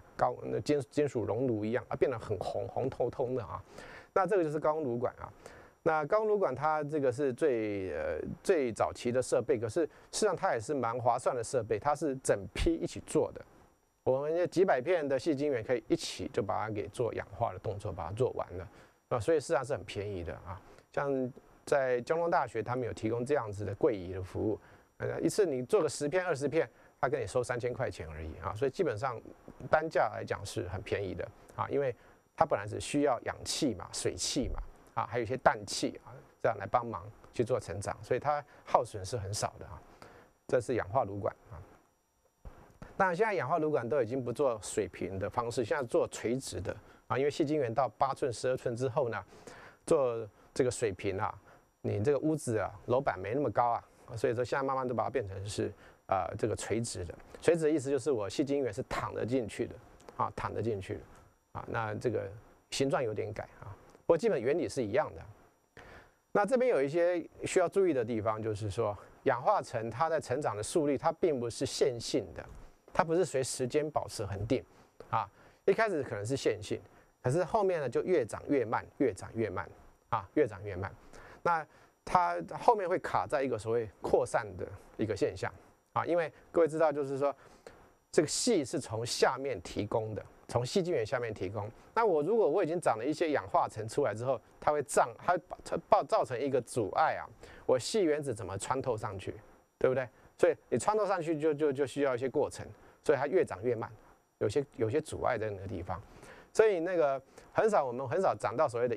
金属熔炉一样啊，变得很红透透的啊。那这个就是高温炉管啊。 那高温炉管它这个是最早期的设备，可是事实上它也是蛮划算的设备，它是整批一起做的。我们几百片的细晶圆可以一起就把它给做氧化的动作，把它做完了啊，所以事实上是很便宜的啊。像在交通大学，他们有提供这样子的柜仪的服务，一次你做个10片20片，他跟你收3000块钱而已啊，所以基本上单价来讲是很便宜的啊，因为它本来只需要氧气嘛、水汽嘛啊，还有一些氮气啊，这样来帮忙去做成长，所以它耗损是很少的啊。这是氧化炉管啊。当然，现在氧化炉管都已经不做水平的方式，现在做垂直的啊，因为细晶圆到8寸、12寸之后呢，做这个水平啊，你这个屋子啊楼板没那么高啊，所以说现在慢慢都把它变成是这个垂直的。垂直的意思就是我细晶圆是躺得进去的啊，躺得进去的啊，那这个形状有点改啊，不过基本原理是一样的。那这边有一些需要注意的地方，就是说氧化层它在成长的速率它并不是线性的。它不是随时间保持恒定，啊，一开始可能是线性，可是后面呢就越长越慢，越长越慢，啊，越长越慢。那它后面会卡在一个所谓扩散的一个现象，啊，因为各位知道，就是说这个矽是从下面提供的，从细晶圆下面提供。那如果我已经长了一些氧化层出来之后，它会造成一个阻碍啊，我矽原子怎么穿透上去，对不对？所以你穿透上去就需要一些过程，所以它越长越慢，有些阻碍在那个地方，所以那个我们很少长到所谓的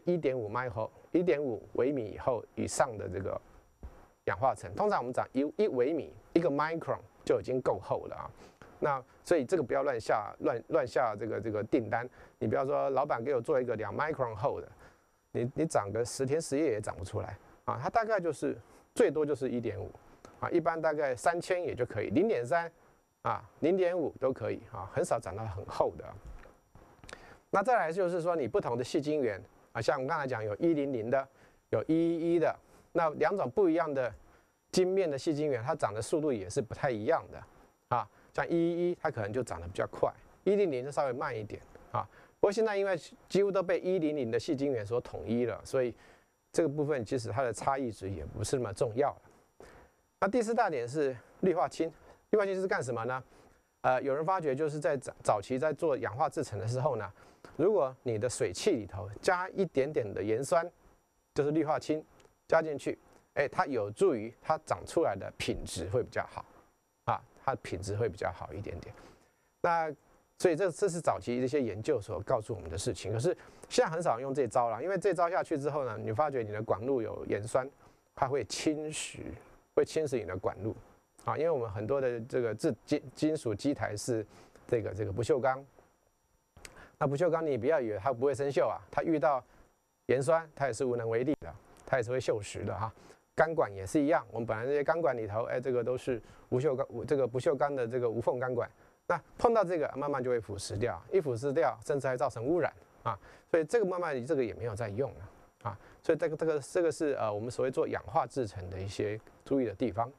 1.5微米以上的这个氧化层，通常我们长1微米1个 micron 就已经够厚了啊。那所以这个不要乱下这个订单，你不要说老板给我做一个2 micron 厚的，你长个10天10夜也长不出来啊，它大概就是最多就是1.5。啊，一般大概3000也就可以，0.3啊，0.5都可以啊，很少长到很厚的。那再来就是说，你不同的细晶圆啊，像我们刚才讲有100的，有111的，那2种不一样的晶面的细晶圆，它长的速度也是不太一样的啊。像111它可能就长得比较快，100就稍微慢一点啊。不过现在因为几乎都被100的细晶圆所统一了，所以这个部分其实它的差异值也不是那么重要了。那第4大点是氯化氢，氯化氢是干什么呢？有人发觉就是在早期在做氧化制程的时候呢，如果你的水汽里头加一点点的盐酸，就是氯化氢加进去，它有助于它长出来的品质会比较好啊，它的品质会比较好一点点。那所以这是早期这些研究所告诉我们的事情。可是现在很少用这招了，因为这招下去之后呢，你发觉你的管路有盐酸，它会侵蚀你的管路啊，因为我们很多的这个金属基台是这个不锈钢，那不锈钢你不要以为它不会生锈啊，它遇到盐酸它也是无能为力的，它也是会锈蚀的哈。钢管也是一样，我们本来这些钢管里头，这个都是不锈钢的这个无缝钢管，那碰到这个慢慢就会腐蚀掉，一腐蚀掉，甚至还造成污染啊，所以这个慢慢这个也没有在用了。啊，所以这个是我们所谓做氧化制程的一些注意的地方。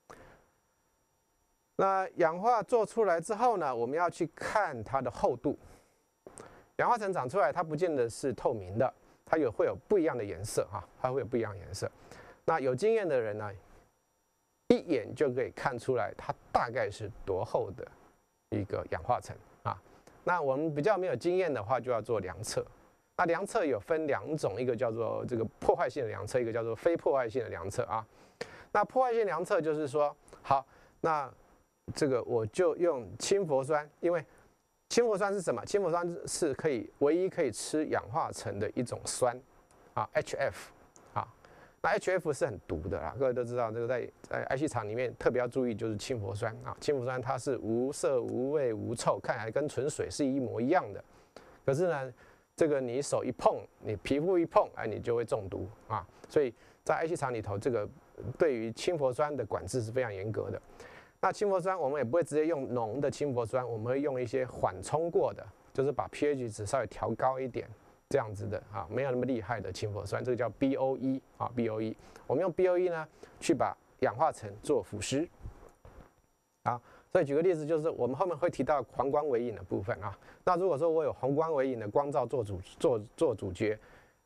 那氧化做出来之后呢，我们要去看它的厚度。氧化层长出来，它不见得是透明的，它会有不一样的颜色哈，它会有不一样的颜色。那有经验的人呢，一眼就可以看出来它大概是多厚的一个氧化层啊。那我们比较没有经验的话，就要做量测。那量测有分2种，一个叫做这个破坏性的量测，一个叫做非破坏性的量测啊。那破坏性量测就是说，好，那这个我就用氢氟酸，因为氢氟酸是什么？氢氟酸是唯一可以吃氧化层的一种酸啊 ，HF 啊。那 HF 是很毒的啦，各位都知道，这个在IC厂里面特别要注意，就是氢氟酸啊。氢氟酸它是无色无味无臭，看起来跟纯水是一模一样的，可是呢，这个你手一碰，你皮肤一碰，你就会中毒啊！所以在 IC 厂里头，这个对于氢氟酸的管制是非常严格的。那氢氟酸我们也不会直接用浓的氢氟酸，我们会用一些缓冲过的，就是把 pH 值稍微调高一点，这样子的啊，没有那么厉害的氢氟酸，这个叫 BOE 啊 BOE。我们用 BOE 呢去把氧化层做腐蚀啊。所以举个例子，就是我们后面会提到黄光微影的部分啊。那如果说我有红光微影的光照做主角，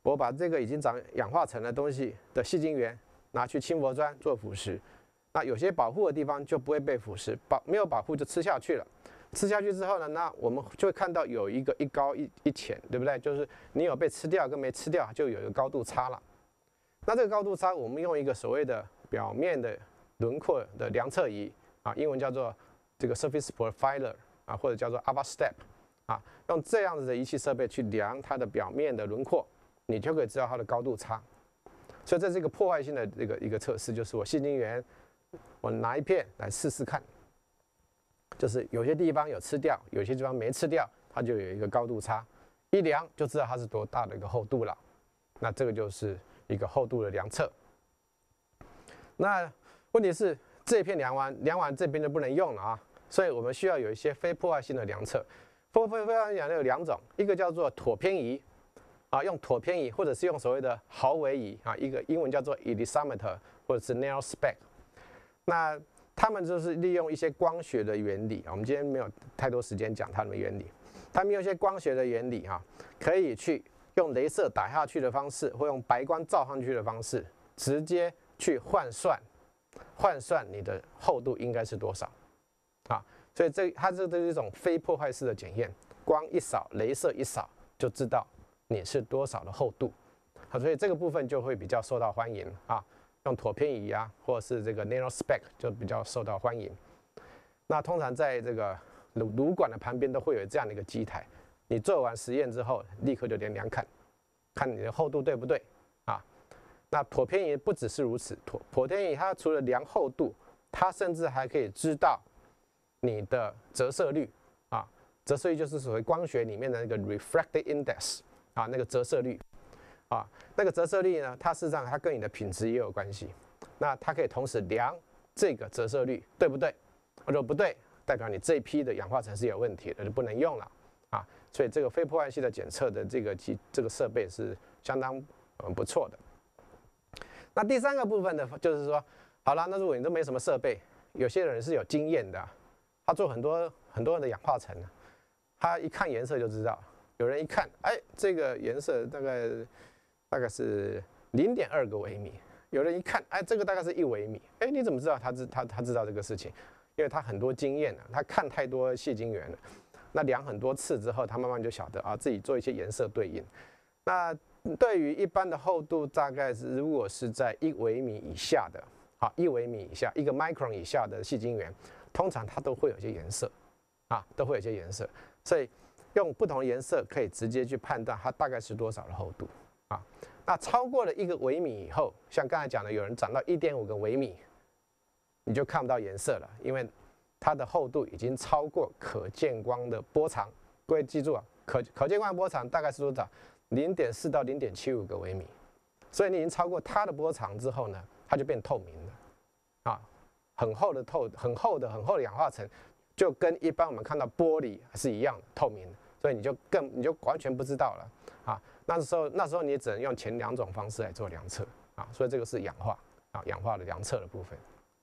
我把这个已经长氧化成的东西的细晶圆拿去氢氟砖做腐蚀，那有些保护的地方就不会被腐蚀，没有保护就吃下去了。吃下去之后呢，那我们就会看到有一个一高一浅，对不对？就是你有被吃掉跟没吃掉，就有一个高度差了。那这个高度差，我们用一个所谓的表面的轮廓的量测仪啊，英文叫做这个 surface profiler 啊，或者叫做 Avastep 啊，用这样子的仪器设备去量它的表面的轮廓，你就可以知道它的高度差。所以这是一个破坏性的一个测试，就是我细晶圆，我拿一片来试试看。就是有些地方有吃掉，有些地方没吃掉，它就有一个高度差，一量就知道它是多大的一个厚度了。那这个就是一个厚度的量测。那问题是这一片量完这边就不能用了啊，所以我们需要有一些非破坏性的量测。非破坏性量测有2种，一个叫做椭偏移啊，用椭偏移，或者是用所谓的毫微移啊，一个英文叫做 Ellipsometer 或者是 Narrow Spec。那他们就是利用一些光学的原理啊，我们今天没有太多时间讲它们的原理。他们用一些光学的原理啊，可以去用雷射打下去的方式，或用白光照上去的方式，直接去换算你的厚度应该是多少啊。所以它这是一种非破坏式的检验，光一扫，雷射一扫就知道你是多少的厚度。好，所以这个部分就会比较受到欢迎啊。用椭偏移啊，或者是这个 Narrow Spec 就比较受到欢迎。那通常在这个炉管的旁边都会有这样的一个机台，你做完实验之后，立刻就量看你的厚度对不对啊？那椭偏移不只是如此，椭偏移它除了量厚度，它甚至还可以知道你的折射率啊，折射率就是所谓光学里面的那个 refractive index 啊，那个折射率。啊，那个折射率呢，它事实上它跟你的品质也有关系。那它可以同时量这个折射率对不对？如果不对，代表你这一批的氧化层是有问题的，就不能用了啊。所以这个非破坏性的检测的这个设备是相当不错的。那第3个部分呢，就是说，好了，那如果你都没什么设备，有些人是有经验的，他做很多的氧化层，他一看颜色就知道。有人一看，哎，这个颜色大概是0.2个微米。有人一看，哎，这个大概是1微米。哎，你怎么知道他知道这个事情？因为他很多经验了，他看太多细晶圆了。那量很多次之后，他慢慢就晓得啊，自己做一些颜色对应。那对于一般的厚度，大概是如果是在1微米以下的，啊，1微米以下，1个 micron 以下的细晶圆，通常它都会有些颜色，啊，都会有些颜色。所以用不同的颜色可以直接去判断它大概是多少的厚度啊。那超过了1个微米以后，像刚才讲的，有人长到1.5个微米，你就看不到颜色了，因为它的厚度已经超过可见光的波长。各位记住啊，可见光波长大概是多少？0.4到0.75个微米。所以你已经超过它的波长之后呢，它就变透明了啊，很厚的氧化层，就跟一般我们看到玻璃是一样的透明的。所以你就完全不知道了啊。那时候你也只能用前2种方式来做量测啊。所以这个是氧化的量测的部分。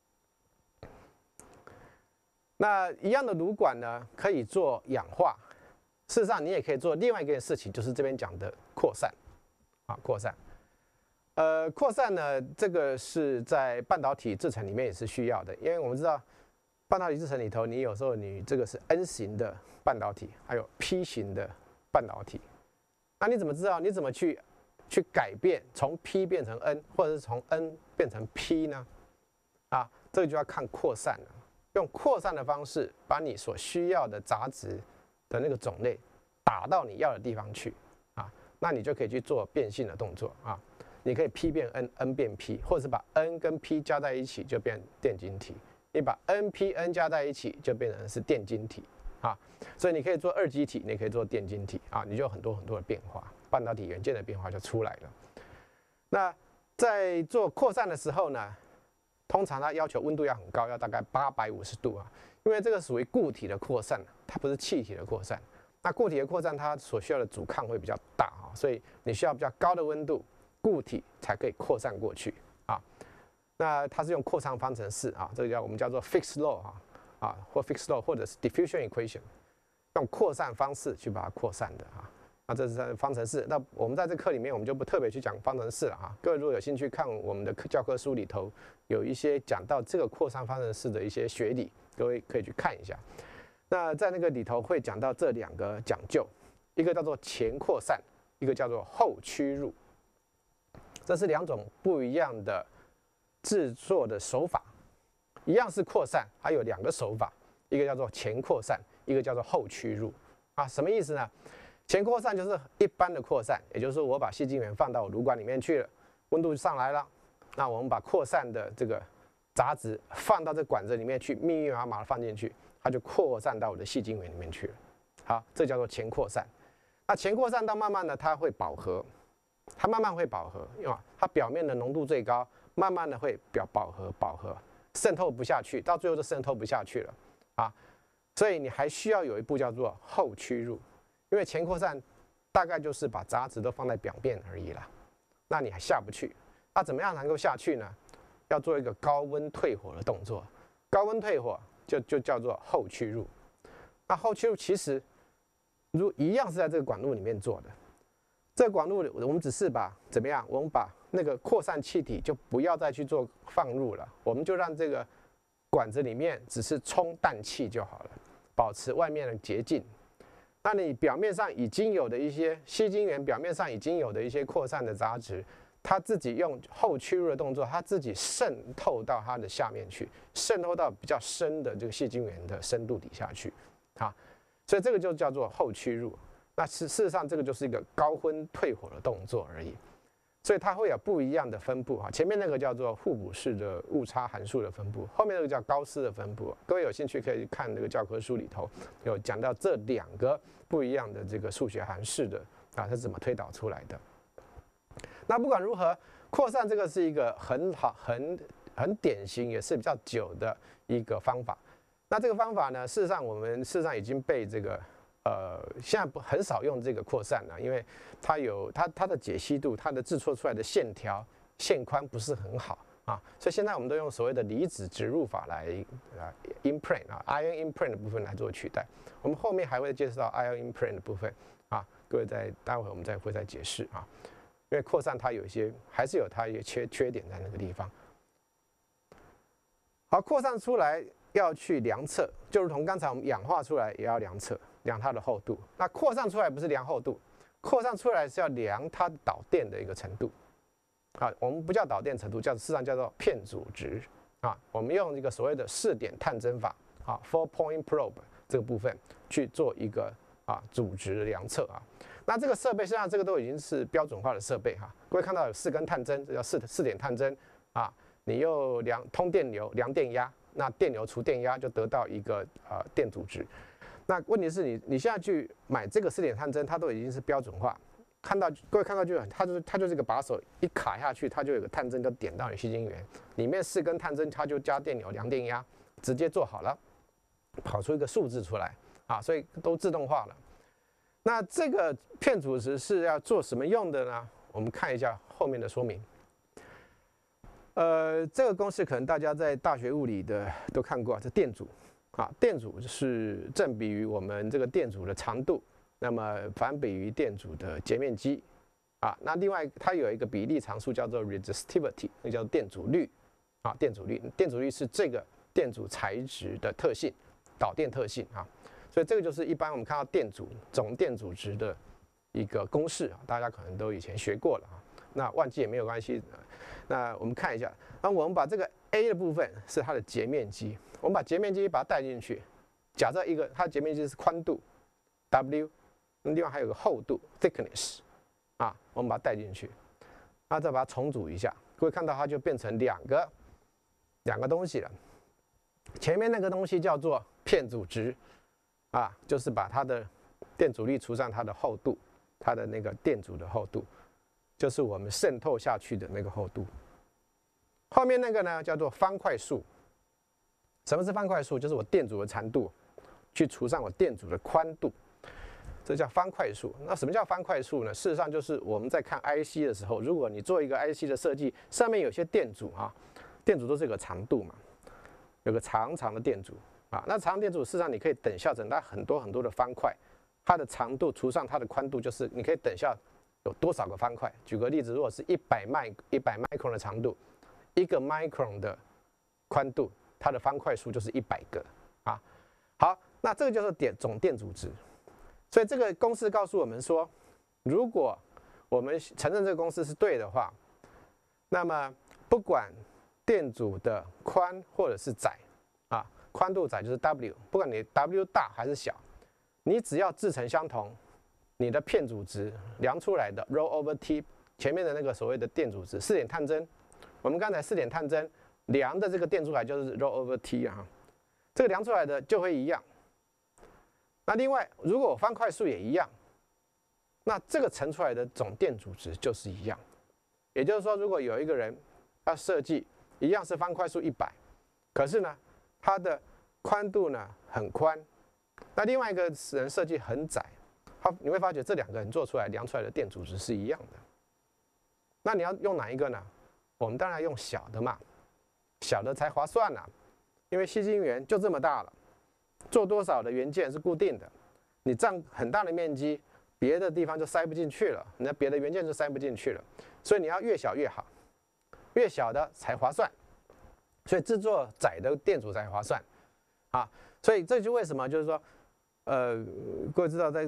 那一样的炉管呢，可以做氧化。事实上，你也可以做另外一件事情，就是这边讲的扩散啊，扩散。扩散呢，这个是在半导体制程里面也是需要的，因为我们知道半导体制程里头，你有时候你这个是 N 型的半导体，还有 P 型的半导体。那你怎么知道？你怎么去改变从 P 变成 N， 或者是从 N 变成 P 呢？啊，这个就要看扩散了。用扩散的方式，把你所需要的杂质的那个种类打到你要的地方去啊，那你就可以去做变性的动作啊。你可以 P 变 N，N 变 P， 或者是把 N 跟 P 加在一起就变电晶体。你把 NPN 加在一起就变成是电晶体啊，所以你可以做2基体，你可以做电晶体啊，你就有很多的变化，半导体元件的变化就出来了。那在做扩散的时候呢，通常它要求温度要很高，要大概850度啊，因为这个属于固体的扩散，它不是气体的扩散。那固体的扩散它所需要的阻抗会比较大啊，所以你需要比较高的温度，固体才可以扩散过去啊。那它是用扩散方程式啊，这个我们叫做 Fick's law 或 Fick's law 或者是 diffusion equation， 用扩散方式去把它扩散的啊。 啊，这是方程式。那我们在这课里面我们就不特别去讲方程式了啊。各位如果有兴趣看我们的教科书里头有一些讲到这个扩散方程式的一些学理，各位可以去看一下。那在那个里头会讲到这2个讲究，一个叫做前扩散，一个叫做后驱入。这是2种不一样的制作的手法，一样是扩散，还有2个手法，一个叫做前扩散，一个叫做后驱入。啊，什么意思呢？前扩散就是一般的扩散，也就是说我把细晶圆放到炉管里面去了，温度上来了，那我们把扩散的这个杂质放到这管子里面去，密密麻麻的放进去，它就扩散到我的细晶圆里面去了。好，这叫做前扩散。那前扩散到慢慢的它会饱和，它慢慢会饱和，因为它表面的浓度最高，慢慢的会饱和，渗透不下去，到最后就渗透不下去了啊。所以你还需要有一步叫做后驱入，因为前扩散大概就是把杂质都放在表面而已啦，那你还下不去。那怎么样能够下去呢？要做一个高温退火的动作，高温退火就叫做后驱入。那后驱入其实一样是在这个管路里面做的。这个管路我们只是把怎么样？我们把那个扩散气体就不要再去做放入了，我们就让这个管子里面只是充氮气就好了，保持外面的洁净。那你表面上已经有的一些细晶圆表面上已经有的一些扩散的杂质，它自己用后驱入的动作，它自己渗透到它的下面去，渗透到比较深的这个细晶圆的深度底下去，啊，所以这个就叫做后驱入。那事实上这个就是一个高温退火的动作而已，所以它会有不一样的分布啊。前面那个叫做互补式的误差函数的分布，后面那个叫高斯的分布。各位有兴趣可以看那个教科书里头有讲到这2个不一样的这个数学函式的啊，它是怎么推导出来的。那不管如何，扩散这个是一个很典型也是比较久的一个方法。那这个方法呢，事实上已经被这个现在很少用这个扩散了，因为它的解析度，它的制作出来的线宽不是很好啊，所以现在我们都用所谓的离子植入法来imprint ion imprint 的部分来做取代。我们后面还会介绍 ion imprint 的部分啊，各位待会我们会再解释啊，因为扩散它还是有它一些缺点在那个地方。好，扩散出来要去量测，就如同刚才我们氧化出来也要量测，量它的厚度。那扩散出来不是量厚度，扩散出来是要量它导电的一个程度。啊，我们不叫导电程度，事实上叫做片阻值。啊，我们用一个所谓的4点探针法，啊 4-point probe 这个部分去做一个阻值量测啊。那这个设备实际上这个都已经是标准化的设备哈。各位看到有4根探针，这叫4点探针啊。你又通电流量电压，那电流除电压就得到一个电阻值。那问题是你现在去买这个4点探针，它都已经是标准化。各位看到它就是一个把手一卡下去，它就有个探针就点到你细晶圆里面4根探针，它就加电流量电压，直接做好了，跑出一个数字出来啊，所以都自动化了。那这个片阻值是要做什么用的呢？我们看一下后面的说明。这个公式可能大家在大学物理的都看过，这电阻啊，电阻是正比于我们这个电阻的长度，那么反比于电阻的截面积啊。那另外它有一个比例常数叫做 resistivity， 那叫做电阻率啊，电阻率是这个电阻材质的特性，导电特性啊。所以这个就是一般我们看到总电阻值的一个公式啊，大家可能都以前学过了啊。那忘记也没有关系。那我们看一下，那我们把这个 A 的部分是它的截面积，我们把截面积把它带进去。假设它的截面积是宽度 W， 那另外还有个厚度 thickness 啊，我们把它带进去，那再把它重组一下，各位看到它就变成两个东西了。前面那个东西叫做片阻值啊，就是把它的电阻率除上它的厚度，它的那个电阻的厚度。就是我们渗透下去的那个厚度。后面那个呢叫做方块数。什么是方块数？就是我电阻的长度去除上我电阻的宽度，这叫方块数。那什么叫方块数呢？事实上就是我们在看 IC 的时候，如果你做一个 IC 的设计，上面有些电阻啊，电阻都是有个长度嘛，有个长长的电阻啊。那长电阻事实上你可以等效成它很多的方块， 它的长度除上它的宽度，就是你可以等效有多少个方块。举个例子，如果是100 micron 的长度，1个 micron 的宽度，它的方块数就是100个啊。好，那这个就是总电阻值。所以这个公式告诉我们说，如果我们承认这个公式是对的话，那么不管电阻的宽或者是窄啊，宽度窄就是 W， 不管你 W 大还是小，你只要制程相同，你的片阻值量出来的 ρ over T 前面的那个所谓的电阻值4点探针，我们刚才4点探针量的这个电阻来就是 ρ over T 啊，这个量出来的就会一样。那另外，如果我方块数也一样，那这个乘出来的总电阻值就是一样。也就是说，如果有一个人他设计一样是方块数100，可是呢，它的宽度呢很宽，那另外一个人设计很窄，你会发觉这2个人做出来量出来的电阻值是一样的。那你要用哪一个呢？我们当然用小的嘛，小的才划算啊，因为矽晶圆就这么大了，做多少的元件是固定的，你占很大的面积，别的地方就塞不进去了，那别的元件就塞不进去了，所以你要越小越好，越小的才划算，所以制作窄的电阻才划算啊。所以这就为什么就是说，各位知道在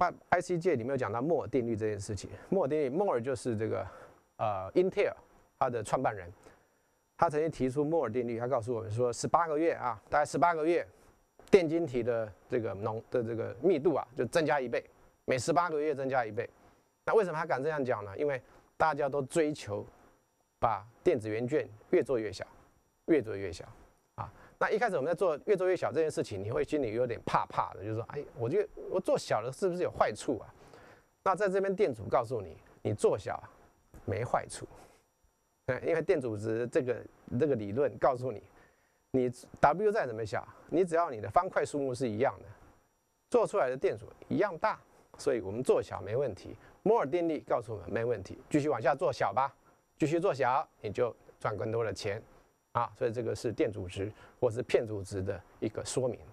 IC 界里面有讲到摩尔定律这件事情。摩尔定律，摩尔就是这个Intel 它的创办人，他曾经提出摩尔定律，他告诉我们说，18个月啊，大概18个月，电晶体的这个密度啊，就增加1倍，每18个月增加1倍。那为什么他敢这样讲呢？因为大家都追求把电子元件越做越小，越做越小啊。那一开始我们在做越做越小这件事情，你会心里有点怕怕的，就是说，哎，我觉得我做小了是不是有坏处啊？那在这边电阻告诉你，你做小没坏处。因为电阻值这个理论告诉你，你 W 再怎么小，你只要你的方块数目是一样的，做出来的电阻一样大，所以我们做小没问题。摩尔定律告诉我们没问题，继续往下做小吧，继续做小，你就赚更多的钱啊。所以这个是电阻值或是片阻值的一个说明。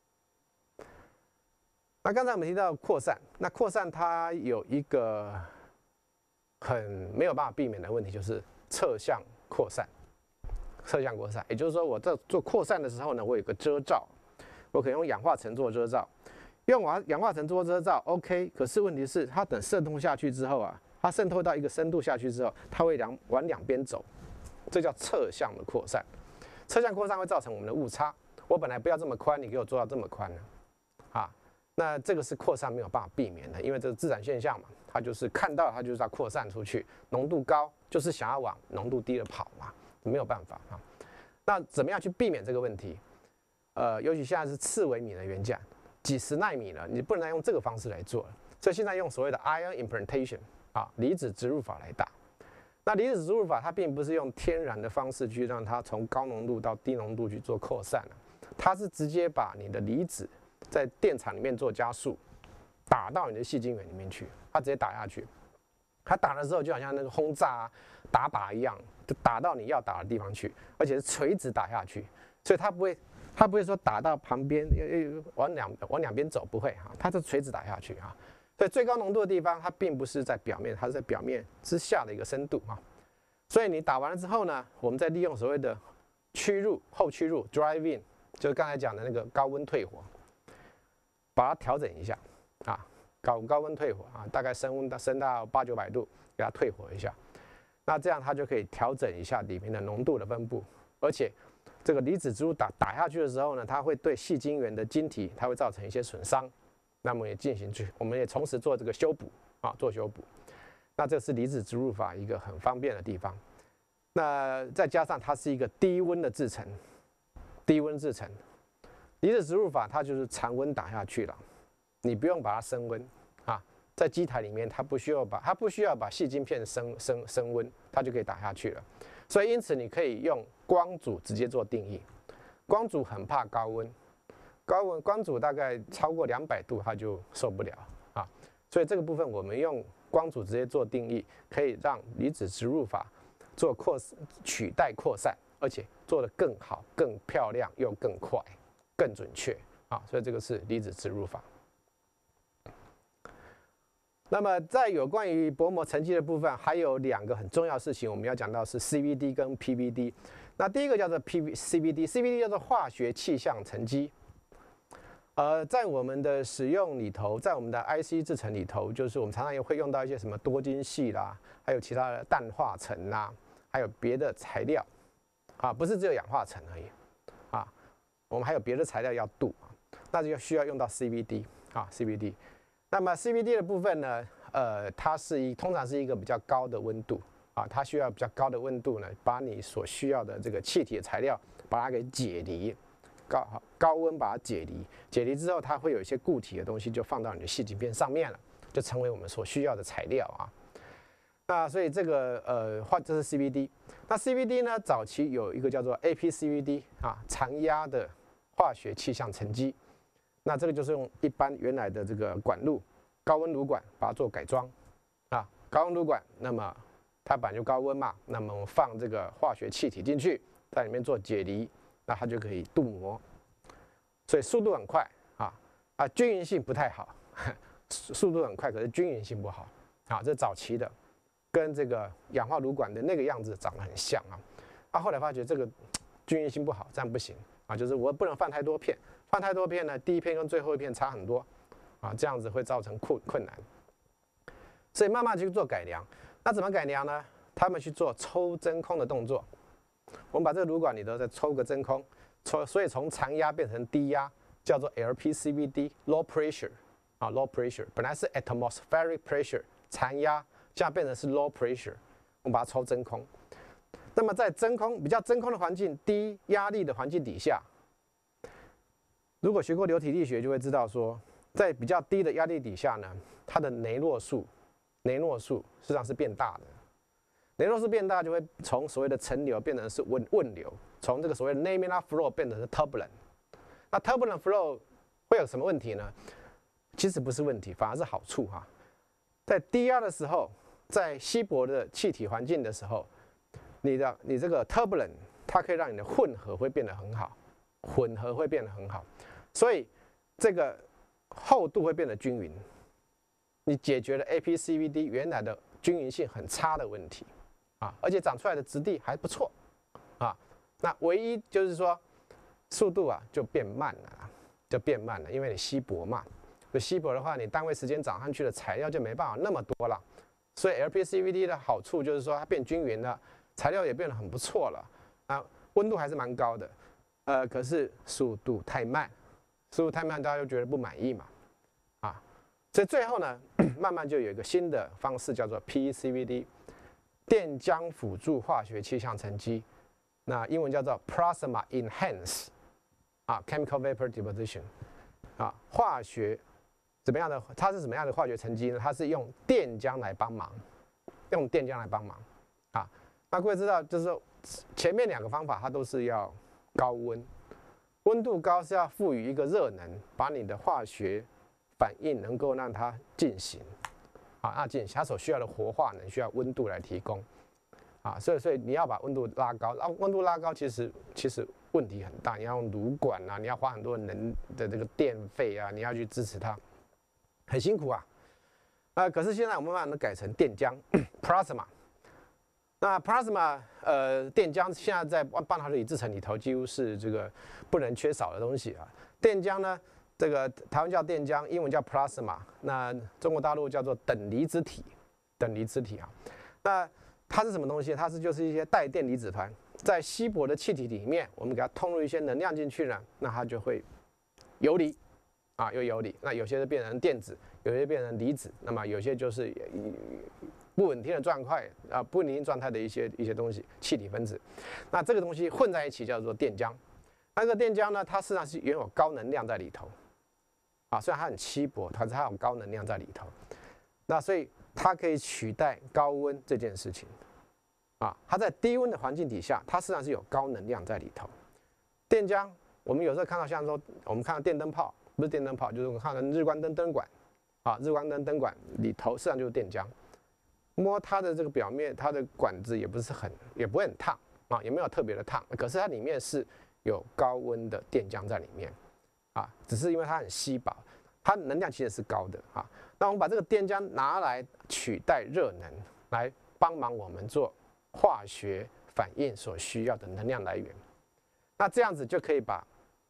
那刚才我们提到扩散，那扩散它有一个很没有办法避免的问题，就是侧向扩散。侧向扩散，也就是说，我在做扩散的时候呢，我有个遮罩，我可以用氧化层做遮罩。用氧化层做遮罩 ，OK。可是问题是，它等渗透下去之后啊，它渗透到一个深度下去之后，它会往两边走，这叫侧向的扩散。侧向扩散会造成我们的误差。我本来不要这么宽，你给我做到这么宽呢，啊，那这个是扩散没有办法避免的，因为这是自然现象嘛，它就是看到它就是要扩散出去，浓度高就是想要往浓度低的跑嘛，没有办法啊。那怎么样去避免这个问题？尤其现在是次微米的元件，几十纳米了，你不能再用这个方式来做了，所以现在用所谓的 ion implantation 啊，离子植入法来打。那离子植入法它并不是用天然的方式去让它从高浓度到低浓度去做扩散了，它是直接把你的离子在电场里面做加速，打到你的细晶圆里面去，它直接打下去。它打的时候就好像那个轰炸啊、打靶一样，就打到你要打的地方去，而且是垂直打下去，所以它不会说打到旁边往两边走，不会哈，它是垂直打下去啊。所以最高浓度的地方，它并不是在表面，它是在表面之下的一个深度啊。所以你打完了之后呢，我们再利用所谓的后驱入 drive in， 就是刚才讲的那个高温退火，把它调整一下啊，高温退火啊，大概升到800-900度，给它退火一下。那这样它就可以调整一下里面的浓度的分布，而且这个离子植入打下去的时候呢，它会对细晶圆的晶体它会造成一些损伤。那么我们也同时做这个修补啊，做修补。那这是离子植入法一个很方便的地方。那再加上它是一个低温的制程，低温制程，离子植入法它就是常温打下去了，你不用把它升温啊。在机台里面，它不需要把细晶片升温，它就可以打下去了。所以因此你可以用光阻直接做定义。光阻很怕高温。光阻大概超过200度，它就受不了啊。所以这个部分我们用光阻直接做定义，可以让离子植入法做取代扩散，而且做得更好、更漂亮又更快、更准确啊。所以这个是离子植入法。 那么在有关于薄膜沉积的部分，还有2个很重要的事情，我们要讲到是 CVD 跟 PVD。那第一个叫做 CVD 叫做化学气象沉积。在我们的使用里头，在我们的 IC 制程里头，就是我们常常也会用到一些什么多晶系啦，还有其他的氮化层啦，还有别的材料，不是只有氧化层而已，我们还有别的材料要镀，那就需要用到 CVD。那么 CVD 的部分呢，它通常是一个比较高的温度，它需要比较高的温度呢，把你所需要的这个气体的材料把它给解离。高温把它解离之后，它会有一些固体的东西就放到你的细晶片上面了，就成为我们所需要的材料啊。那所以这个这是 CVD。那 CVD 呢，早期有一个叫做 APCVD 常压的化学气象沉积。那这个就是用一般原来的这个管路高温炉管把它做改装高温炉管，那么它本来就高温嘛，那么我们放这个化学气体进去，在里面做解离。那它就可以镀膜，所以速度很快均匀性不太好，速度很快，可是均匀性不好这早期的，跟这个氧化炉管的那个样子长得很像后来发觉这个均匀性不好，这样不行就是我不能放太多片，放太多片呢，第一片跟最后一片差很多这样子会造成困难，所以慢慢去做改良。那怎么改良呢？他们去做抽真空的动作。我们把这个炉管里头再抽个真空，所以从常压变成低压，叫做 LPCVD low pressure low pressure， 本来是 atmospheric pressure 常压，现在变成是 low pressure， 我们把它抽真空。那么在比较真空的环境、低压力的环境底下，如果学过流体力学，就会知道说，在比较低的压力底下呢，它的雷诺数实际上是变大的。雷诺数变大，就会从所谓的层流变成是问流，从这个所谓的 laminar flow 变成是 turbulent。那 turbulent flow 会有什么问题呢？其实不是问题，反而是好处在低压的时候，在稀薄的气体环境的时候，你这个 turbulent 它可以让你的混合会变得很好，所以这个厚度会变得均匀。你解决了 APCVD 原来的均匀性很差的问题。而且长出来的质地还不错那唯一就是说速度就变慢了，因为你稀薄嘛，稀薄的话，你单位时间长上去的材料就没办法那么多了。所以 LPCVD 的好处就是说它变均匀了，材料也变得很不错了温度还是蛮高的，可是速度太慢，大家就觉得不满意嘛所以最后呢，慢慢就有一个新的方式叫做 PECVD。电浆辅助化学气象沉积，那英文叫做 Plasma Enhance Chemical Vapor Deposition 化学怎么样的？它是什么样的化学沉积呢？它是用电浆来帮忙，那各位知道，就是说前面2个方法它都是要高温，温度高是要赋予一个热能，把你的化学反应能够让它进行。它所需要的活化能需要温度来提供所以你要把温度拉高，温度拉高其实问题很大，你要用炉管你要花很多能的这个电费你要去支持它，很辛苦可是现在我们慢慢的改成电浆plasma。那 plasma 电浆现在在半导体制程里头几乎是这个不能缺少的东西电浆呢，这个台湾叫电浆，英文叫 plasma， 那中国大陆叫做等离子体那它是什么东西？它就是一些带电离子团，在稀薄的气体里面，我们给它通入一些能量进去呢，那它就会游离游离。那有些是变成电子，有些变成离子，那么有些就是不稳定的状态不稳定状态的一些东西，气体分子。那这个东西混在一起叫做电浆。那个电浆呢，它实际上是原有高能量在里头虽然它很稀薄，可是它有高能量在里头。那所以它可以取代高温这件事情它在低温的环境底下，它实际上是有高能量在里头。电浆，我们有时候看到像说，我们看到电灯泡，不是电灯泡，就是我们看到日光灯灯管日光灯灯管里头实际上就是电浆。摸它的这个表面，它的管子也不会很烫也没有特别的烫，可是它里面是有高温的电浆在里面只是因为它很稀薄， 它能量其实是高的啊。那我们把这个电浆拿来取代热能，来帮忙我们做化学反应所需要的能量来源。那这样子就可以把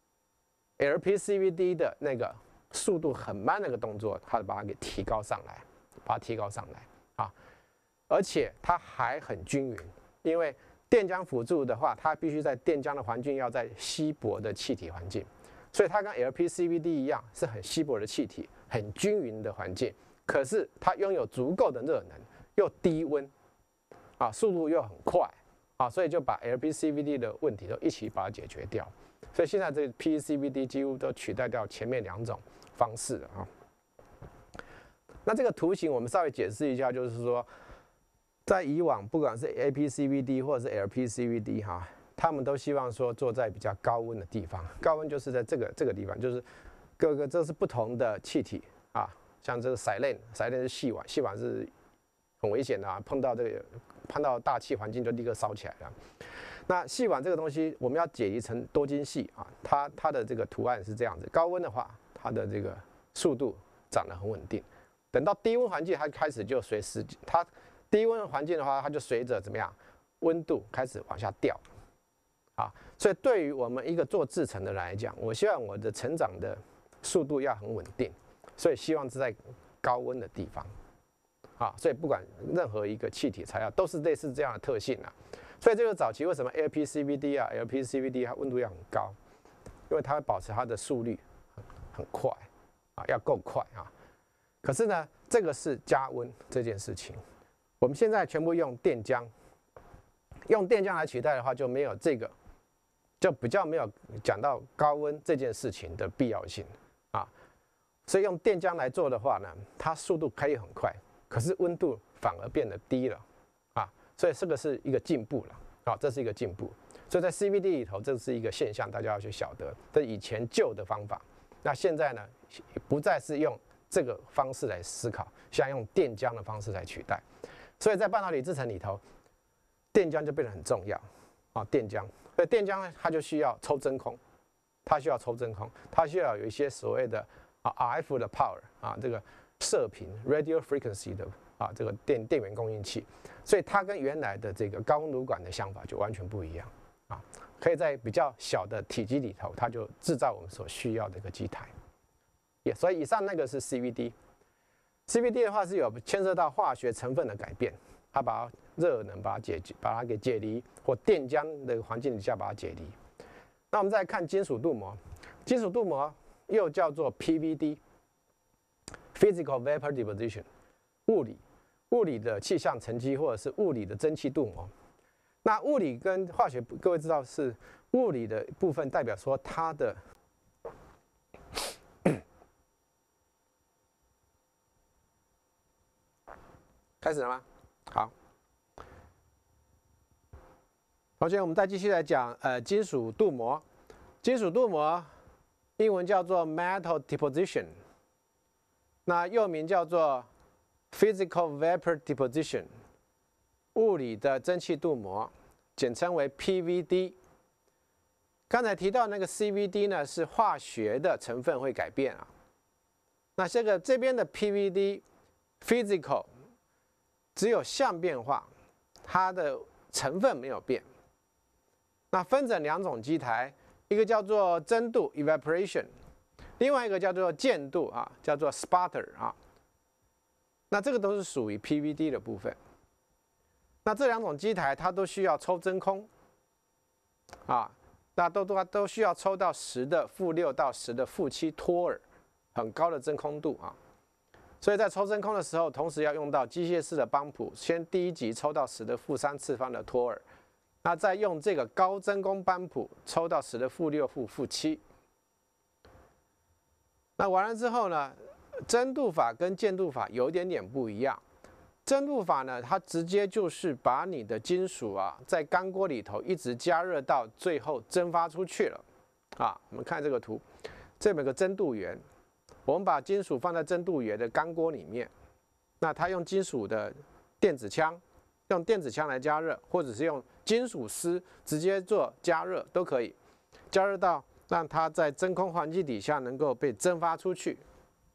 LPCVD 的那个速度很慢那个动作，它把它给提高上来，把它提高上来啊。而且它还很均匀，因为电浆辅助的话，它必须在电浆的环境要在稀薄的气体环境，所以它跟 LPCVD 一样是很稀薄的气体，很均匀的环境。可是它拥有足够的热能，又低温，啊，速度又很快，啊，所以就把 LPCVD 的问题都一起把它解决掉。所以现在这个 PECVD 几乎都取代掉前面2种方式了啊。那这个图形我们稍微解释一下，就是说，在以往不管是 APCVD 或者是 LPCVD 哈，他们都希望说做在比较高温的地方，高温就是在这个地方，就是各个这是不同的气体啊，像这个silane是细烷，细烷是很危险的啊，碰到大气环境就立刻烧起来了。那细烷这个东西，我们要解离成多晶系啊，它的这个图案是这样子。高温的话，它的这个速度长得很稳定。等到低温环境，它开始就随时，它低温环境的话，它就随着怎么样温度开始往下掉啊。所以对于我们一个做制程的人来讲，我希望我的成长的速度要很稳定，所以希望是在高温的地方啊。所以不管任何一个气体材料都是类似这样的特性啊。所以这个早期为什么 LPCVD 啊 LPCVD 它温度要很高，因为它会保持它的速率很快啊，要够快啊。可是呢，这个是加温这件事情，我们现在全部用电浆，用电浆来取代的话，就没有这个，就比较没有讲到高温这件事情的必要性啊。所以用电浆来做的话呢，它速度可以很快，可是温度反而变得低了。所以这个是一个进步了，啊，这是一个进步。所以在 CVD 里头，这是一个现象，大家要去晓得。这以前旧的方法，那现在呢，不再是用这个方式来思考，现在用电浆的方式来取代。所以在半导体制程里头，电浆就变得很重要啊，电浆。所以电浆呢，它就需要抽真空，它需要抽真空，它需要有一些所谓的RF 的 power 啊，这个射频 radio frequency 的这个电源供应器。所以它跟原来的这个高温炉管的想法就完全不一样啊，可以在比较小的体积里头，它就制造我们所需要的一个机台。所以以上那个是 CVD。CVD 的话是有牵涉到化学成分的改变，它把热能把它给解离，或电浆的环境底下把它解离。那我们再看金属镀膜，金属镀膜又叫做 PVD， Physical Vapor Deposition， 物理的气象沉积，或者是物理的蒸汽镀膜。那物理跟化学，各位知道是物理的部分，代表说它的开始了吗？好，同学，我们再继续来讲金属镀膜。金属镀膜英文叫做 metal deposition， 那又名叫做Physical Vapor Deposition， 物理的蒸汽镀膜，简称为 PVD。刚才提到那个 CVD 呢，是化学的成分会改变啊。那这边的 PVD Physical 只有相变化，它的成分没有变。那分成2种基台，一个叫做蒸镀 Evaporation， 另外一个叫做渐镀啊，叫做 Sputter 啊。那这个都是属于 PVD 的部分。那这2种基台它都需要抽真空啊，那都需要抽到10⁻6到10⁻7托尔，很高的真空度啊。所以在抽真空的时候，同时要用到机械式的帮浦，先第一级抽到10⁻3次方的托尔，那再用这个高真空帮浦抽到10⁻6-7。那完了之后呢？蒸镀法跟渐镀法有一点点不一样。蒸镀法呢，它直接就是把你的金属在钢锅里头一直加热到最后蒸发出去了啊。我们看这个图，这有个蒸镀源，我们把金属放在蒸镀源的钢锅里面，那它用金属的电子枪，用电子枪来加热，或者是用金属丝直接做加热都可以，加热到让它在真空环境底下能够被蒸发出去。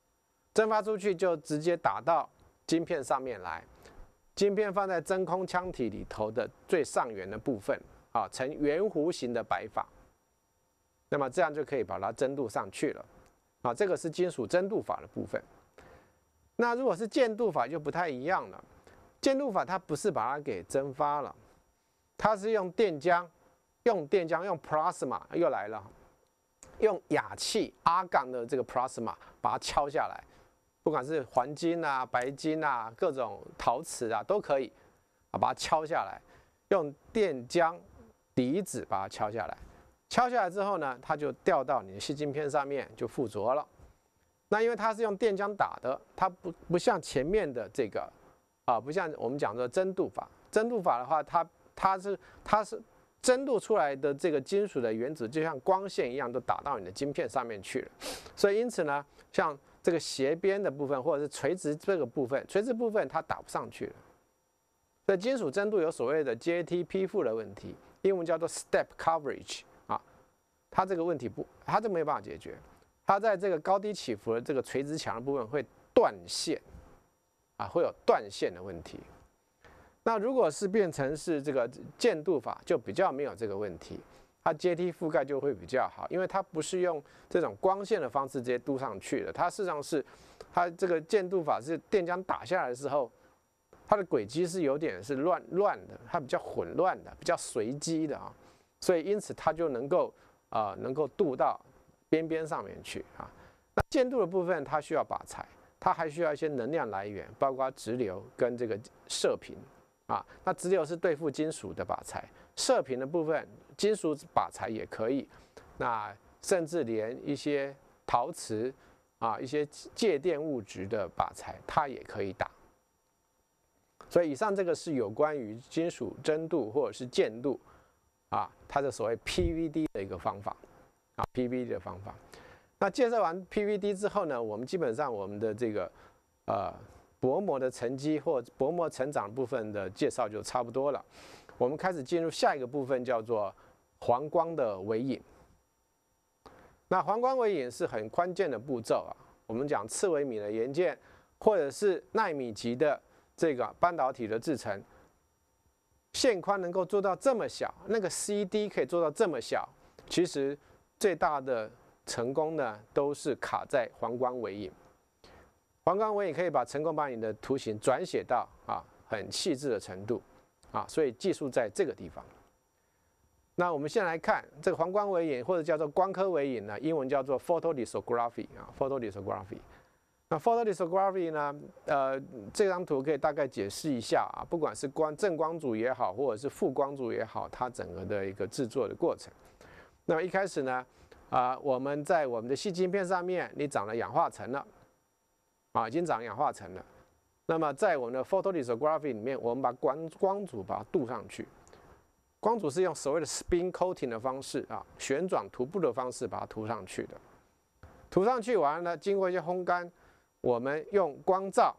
蒸发出去就直接打到晶片上面来，晶片放在真空腔体里头的最上缘的部分啊，呈圆弧形的摆法，那么这样就可以把它蒸镀上去了啊。这个是金属蒸镀法的部分。那如果是渐镀法就不太一样了，渐镀法它不是把它给蒸发了，它是用电浆，用 plasma 又来了，用氩气阿杠的这个 plasma 把它敲下来，不管是黄金啊、白金啊、各种陶瓷啊都可以啊，把它敲下来，用电浆离子把它敲下来，敲下来之后呢，它就掉到你的矽晶片上面就附着了。那因为它是用电浆打的，它不像前面的这个啊，不像我们讲的蒸镀法。蒸镀法的话，它是蒸镀出来的这个金属的原子，就像光线一样，都打到你的晶片上面去了。所以因此呢，像这个斜边的部分或者是垂直这个部分，垂直部分它打不上去了。所以金属蒸镀有所谓的阶梯批复的问题，英文叫做 step coverage 啊，它这个问题它就没有办法解决。它在这个高低起伏的这个垂直墙的部分会断线，啊，会有断线的问题。那如果是变成是这个渐镀法，就比较没有这个问题，它阶梯覆盖就会比较好，因为它不是用这种光线的方式直接镀上去的，它事实上是它这个渐镀法是电浆打下来的时候，它的轨迹是有点是乱的，它比较混乱的，比较随机的啊，所以因此它就能够镀到边上面去啊。那渐镀的部分它需要靶材，它还需要一些能量来源，包括直流跟这个射频啊。那直流是对付金属的靶材，射频的部分金属靶材也可以，那甚至连一些陶瓷啊、一些介电物质的靶材，它也可以打。所以以上这个是有关于金属蒸镀或者是渐镀啊，它的所谓 PVD 的一个方法啊 ，PVD 的方法。那介绍完 PVD 之后呢，我们基本上我们的这个薄膜的沉积或薄膜成长部分的介绍就差不多了。我们开始进入下一个部分，叫做黄光的微影。那黄光微影是很关键的步骤啊。我们讲次微米的元件，或者是奈米级的这个半导体的制程，线宽能够做到这么小，那个 CD 可以做到这么小，其实最大的成功呢，都是卡在黄光微影。黄光微影可以成功把你的图形转写到很细致的程度啊，所以技术在这个地方。那我们先来看这个黄光微影，或者叫做光刻微影呢，英文叫做 photolithography 啊 ，photolithography。那 photolithography 呢，这张图可以大概解释一下啊，不管是正光组也好，或者是负光组也好，它整个的一个制作的过程。那么一开始呢，我们在我们的矽晶片上面，你长了氧化层了，已经长氧化层了。那么在我们的 photolithography 里面，我们把光组把它镀上去。光组是用所谓的 spin coating 的方式啊，旋转涂布的方式把它涂上去的。涂上去完了呢，经过一些烘干，我们用光罩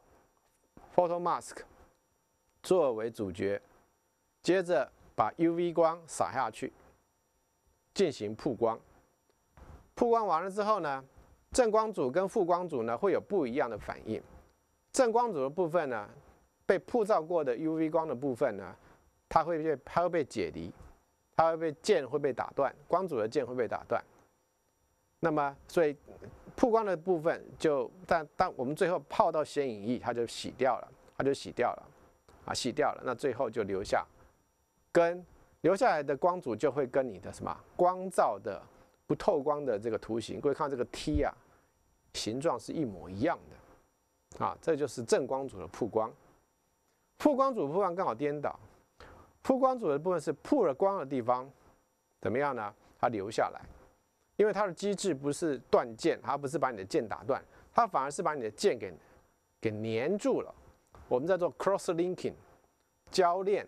photo mask 作为主角，接着把 UV 光洒下去，进行曝光。曝光完了之后呢，正光组跟负光组呢会有不一样的反应。正光组的部分呢，被曝照过的 UV 光的部分呢，它会被解离，键会被打断，光组的键会被打断。那么，所以曝光的部分但我们最后泡到显影液，它就洗掉了，洗掉了。那最后就留下来的光组就会跟你的什么光照的不透光的这个图形，各位看这个 T 啊，形状是一模一样的啊，这就是正光组的曝光。负光组的部分刚好颠倒，负光组的部分是曝了光的地方，怎么样呢？它留下来。因为它的机制不是断键，它不是把你的键打断，它反而是把你的键给粘住了。我们在做 cross linking 交连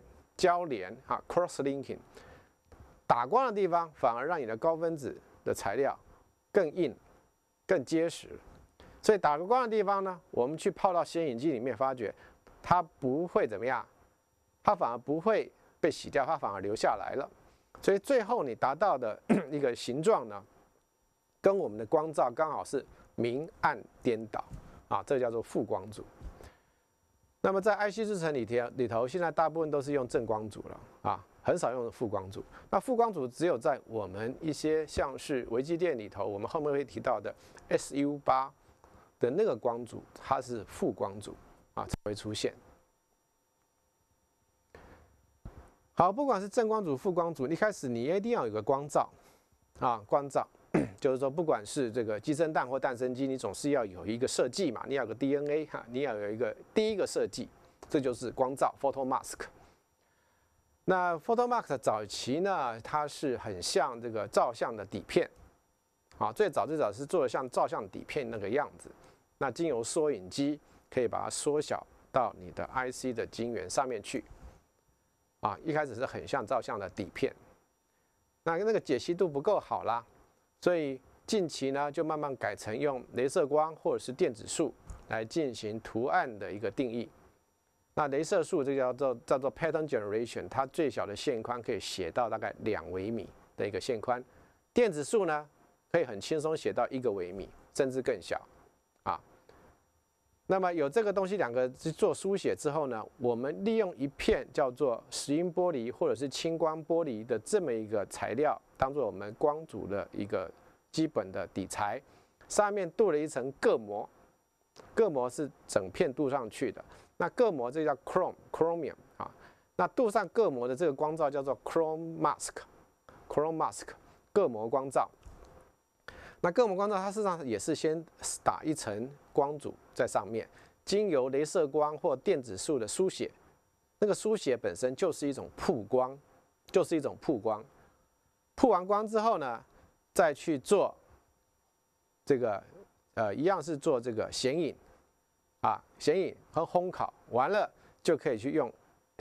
cross linking， 打光的地方反而让你的高分子的材料更硬、更结实。所以打个光的地方呢，我们去泡到显影剂里面，发觉它不会怎么样，它反而不会被洗掉，它反而留下来了。所以最后你达到的一个形状呢，跟我们的光照刚好是明暗颠倒啊，这个叫做负光组。那么在 IC 制程里头，现在大部分都是用正光组了啊，很少用负光组。那负光组只有在我们一些像是微机电里头，我们后面会提到的 SU8的那个光组，它是负光组啊才会出现。好，不管是正光组、负光组，一开始你一定要有个光罩啊，光罩。就是说，不管是这个鸡生蛋或蛋生鸡，你总是要有一个设计嘛，你要有个 DNA 哈，你要有一个第一个设计，这就是光罩 （photo mask）。那 photo mask 早期呢，它是很像这个照相的底片，啊，最早是做的像照相底片那个样子。那经由缩影机可以把它缩小到你的 IC 的晶圆上面去，啊，一开始是很像照相的底片，那个解析度不够好啦。所以近期呢，就慢慢改成用雷射光或者是电子束来进行图案的一个定义。那雷射束这个叫做 pattern generation， 它最小的线宽可以写到大概2微米的一个线宽，电子束呢可以很轻松写到1个微米，甚至更小啊。那么有这个东西2个做书写之后呢，我们利用一片叫做石英玻璃或者是轻光玻璃的这么一个材料，当做我们光组的一个基本的底材，上面镀了一层铬膜，铬膜是整片镀上去的。那铬膜这叫 chromium 啊，那镀上铬膜的这个光罩叫做 chrome mask， 铬膜光罩。那铬膜光罩它事实上也是先打一层光组在上面，经由雷射光或电子束的书写，那个书写本身就是一种曝光，曝完光之后呢，再去做这个一样是做这个显影啊，显影和烘烤完了就可以去用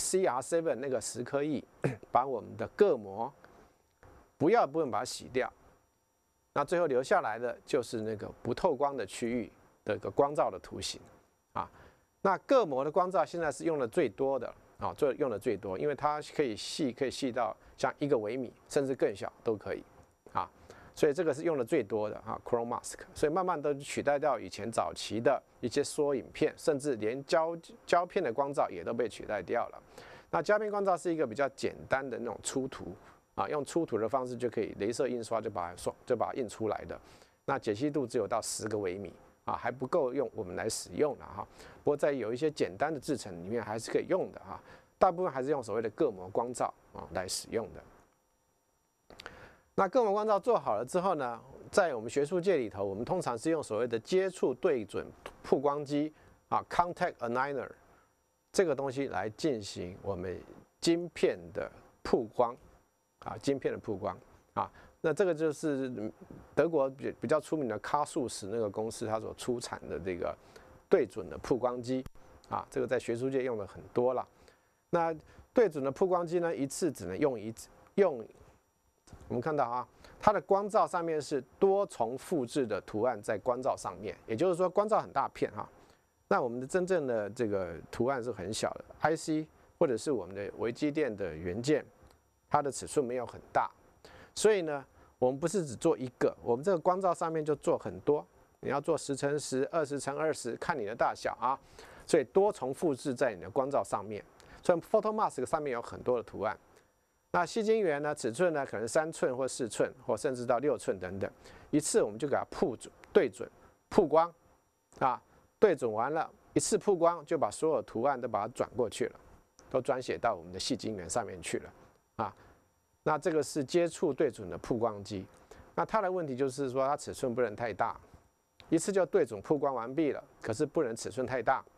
CR7 那个蚀刻液把我们的铬膜不要部分把它洗掉。那最后留下来的就是那个不透光的区域的一个光罩的图形啊。那铬膜的光罩现在是用的最多的啊，用的最多，因为它可以细到像1个微米，甚至更小都可以啊。所以这个是用的最多的啊 ，chrome mask。所以慢慢都取代掉以前早期的一些缩影片，甚至连胶片的光罩也都被取代掉了。那胶片光罩是一个比较简单的那种出图。啊，用出图的方式就可以雷射印刷就把它印出来的，那解析度只有到10个微米啊，还不够用我们来使用的哈。不过在有一些简单的制程里面还是可以用的哈，大部分还是用所谓的铬膜光罩啊来使用的。那铬膜光罩做好了之后呢，在我们学术界里头，我们通常是用所谓的接触对准曝光机啊 （contact aligner） 这个东西来进行我们晶片的曝光。啊，晶片的曝光啊，那这个就是德国比较出名的卡素史那个公司它所出产的这个对准的曝光机啊，这个在学术界用的很多了。那对准的曝光机呢，一次只能用我们看到啊，它的光罩上面是多重复制的图案在光罩上面，也就是说光罩很大片哈。那我们的真正的这个图案是很小的 ，IC 或者是我们的微机电的元件。它的尺寸没有很大，所以呢，我们不是只做一个，我们这个光罩上面就做很多。你要做10×10、20×20，看你的大小啊。所以多重复制在你的光罩上面。所以 photo mask 上面有很多的图案。那矽晶圆呢，尺寸呢可能3寸或4寸，或甚至到6寸等等。一次我们就给它对准曝光啊，对准完了，一次曝光就把所有图案都把它转过去了，都转写到我们的矽晶圆上面去了。啊，那这个是接触对准的曝光机，那它的问题就是说它尺寸不能太大，一次就对准曝光完毕了，可是不能尺寸太大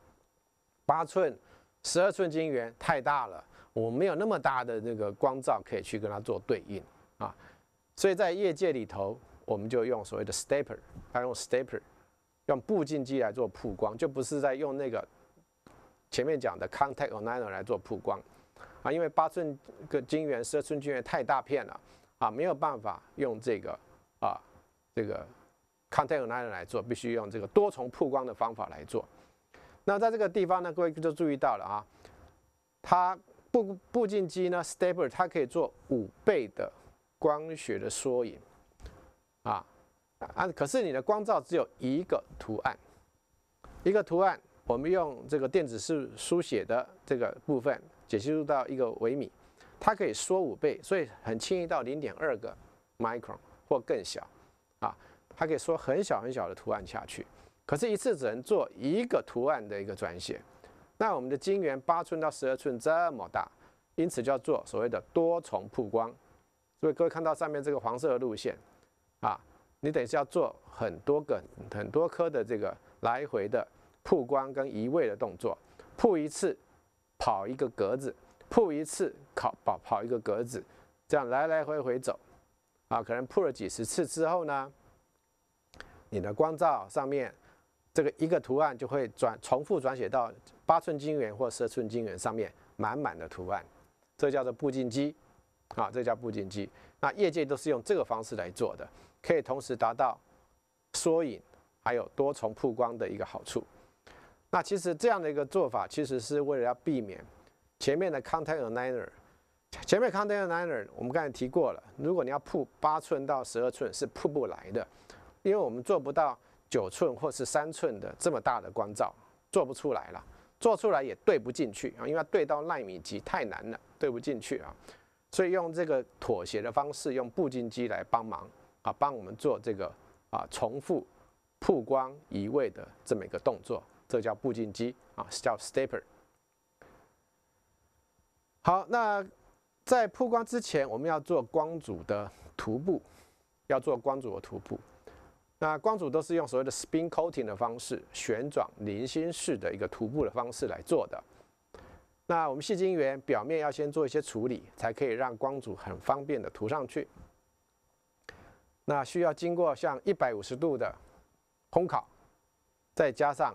，8寸、12寸晶圆太大了，我没有那么大的那个光罩可以去跟它做对应啊，所以在业界里头，我们就用所谓的 stepper， 用 stepper， 用步进机来做曝光，就不是在用那个前面讲的 contact aligner 来做曝光。啊，因为8寸个晶圆、12寸晶圆太大片了，啊，没有办法用这个contact aligner 来做，必须用这个多重曝光的方法来做。那在这个地方呢，各位就注意到了啊，它步进机呢 ，stepper 它可以做5倍的光学的缩影，可是你的光罩只有1个图案， 一个图案，我们用这个电子书写的这个部分解析度到1个微米，它可以缩5倍，所以很轻易到0.2个 micron 或更小啊，它可以缩很小很小的图案下去。可是，一次只能做一个图案的一个转写。那我们的晶圆8寸到12寸这么大，因此就要做所谓的多重曝光。所以各位看到上面这个黄色的路线啊，你等于是要做很多颗的这个来回的曝光跟移位的动作，曝一次跑一个格子，曝一次跑一个格子，这样来来回回走啊，可能曝了几十次之后呢，你的光罩上面这个一个图案就会重复转写到8寸晶圆或12寸晶圆上面满满的图案，这叫做步进机啊，这叫步进机。那业界都是用这个方式来做的，可以同时达到缩影还有多重曝光的一个好处。那其实这样的一个做法，其实是为了要避免前面的 contact aligner。前面 contact aligner 我们刚才提过了，如果你要曝8寸到12寸是曝不来的，因为我们做不到9寸或是3寸的这么大的光罩，做不出来了，做出来也对不进去啊，因为要对到纳米级太难了，对不进去啊。所以用这个妥协的方式，用步进机来帮忙啊，帮我们做这个重复曝光移位的这么一个动作，这叫步进机啊，叫 stepper。好，那在曝光之前，我们要做光阻的涂布，要做光阻的涂布。那光阻都是用所谓的 spin coating 的方式，旋转零星式的一个涂布的方式来做的。那我们矽晶圆表面要先做一些处理，才可以让光阻很方便的涂上去。那需要经过像150度的烘烤，再加上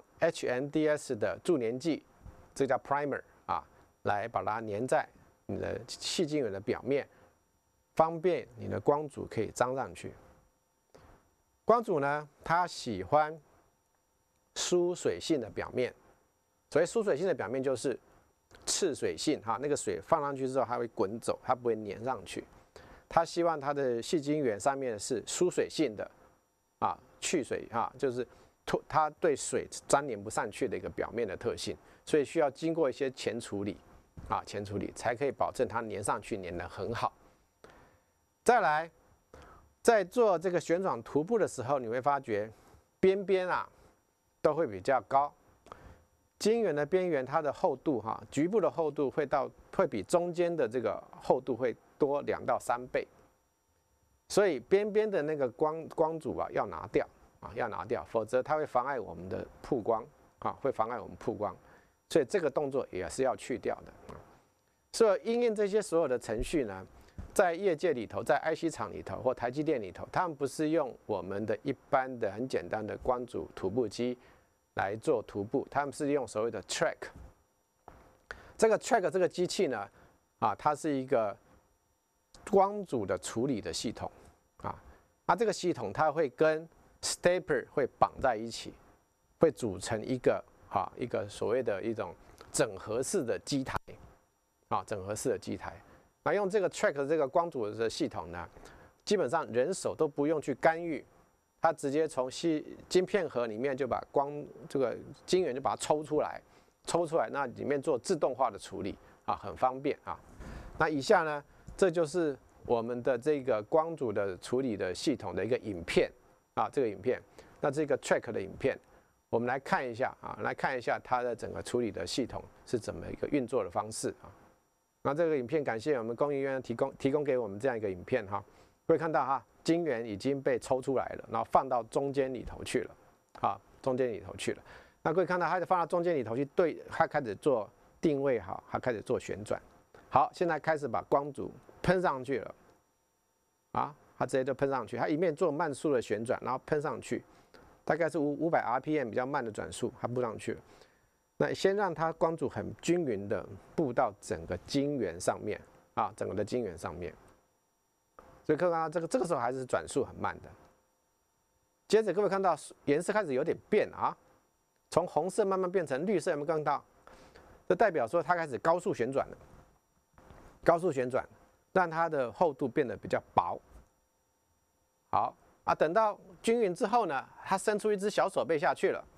HNDS 的助粘剂，这叫 primer 啊，来把它粘在你的矽晶圆的表面，方便你的光阻可以粘上去。光阻呢，它喜欢疏水性的表面，所谓疏水性的表面就是赤水性哈，那个水放上去之后它会滚走，它不会粘上去。它希望它的矽晶圆上面是疏水性的啊，去水啊，就是它对水粘连不上去的一个表面的特性，所以需要经过一些前处理啊，前处理才可以保证它粘上去粘得很好。再来，在做这个旋转涂布的时候，你会发觉边边啊都会比较高。晶圆的边缘它的厚度哈，局部的厚度会比中间的这个厚度会多2到3倍，所以边边的那个光阻啊要拿掉啊，要拿掉，否则它会妨碍我们的曝光啊，会妨碍我们曝光，所以这个动作也是要去掉的。所以因应这些所有的程序呢，在业界里头，在 IC 厂里头或台积电里头，他们不是用我们的一般的很简单的光阻涂布机来做涂布，他们是用所谓的 track。这个 track 这个机器呢，它是一个光阻的处理的系统啊。它这个系统它会跟 stepper 会绑在一起，会组成一个所谓的一种整合式的机台啊，整合式的机台。那用这个 track 的这个光阻的系统呢，基本上人手都不用去干预。它直接从晶片盒里面就把这个晶圆就把它抽出来，那里面做自动化的处理啊，很方便啊。那以下呢，这就是我们的这个光阻的处理的系统的一个影片啊，这个影片，那这个 track 的影片，我们来看一下啊，来看一下它的整个处理的系统是怎么一个运作的方式啊。那这个影片感谢我们工研院提供给我们这样一个影片哈，各位看到哈。晶圆已经被抽出来了，然后放到中间里头去了，啊，中间里头去了。那各位看到它放到中间里头去，对，它开始做定位好，它开始做旋转。好，现在开始把光阻喷上去了，啊，它直接就喷上去。它一面做慢速的旋转，然后喷上去，大概是500 RPM 比较慢的转速，它布上去了。那先让它光阻很均匀的布到整个晶圆上面，啊，整个的晶圆上面。所以各位看到这个时候还是转速很慢的。接着各位看到颜色开始有点变啊，从红色慢慢变成绿色，有没有看到？这代表说它开始高速旋转了。高速旋转让它的厚度变得比较薄。好啊，等到均匀之后呢，它伸出一只小手背下去了，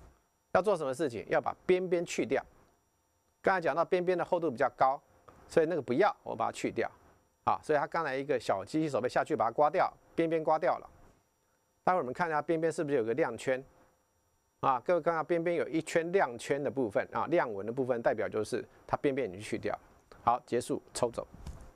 要做什么事情？要把边边去掉。刚才讲到边边的厚度比较高，所以那个不要，我把它去掉。啊，所以它刚才一个小机器手背下去把它刮掉，边边刮掉了。待会儿我们看一下边边是不是有个亮圈？啊，各位看到边边有一圈亮圈的部分啊，亮纹的部分代表就是它边边已经去掉。好，结束，抽走。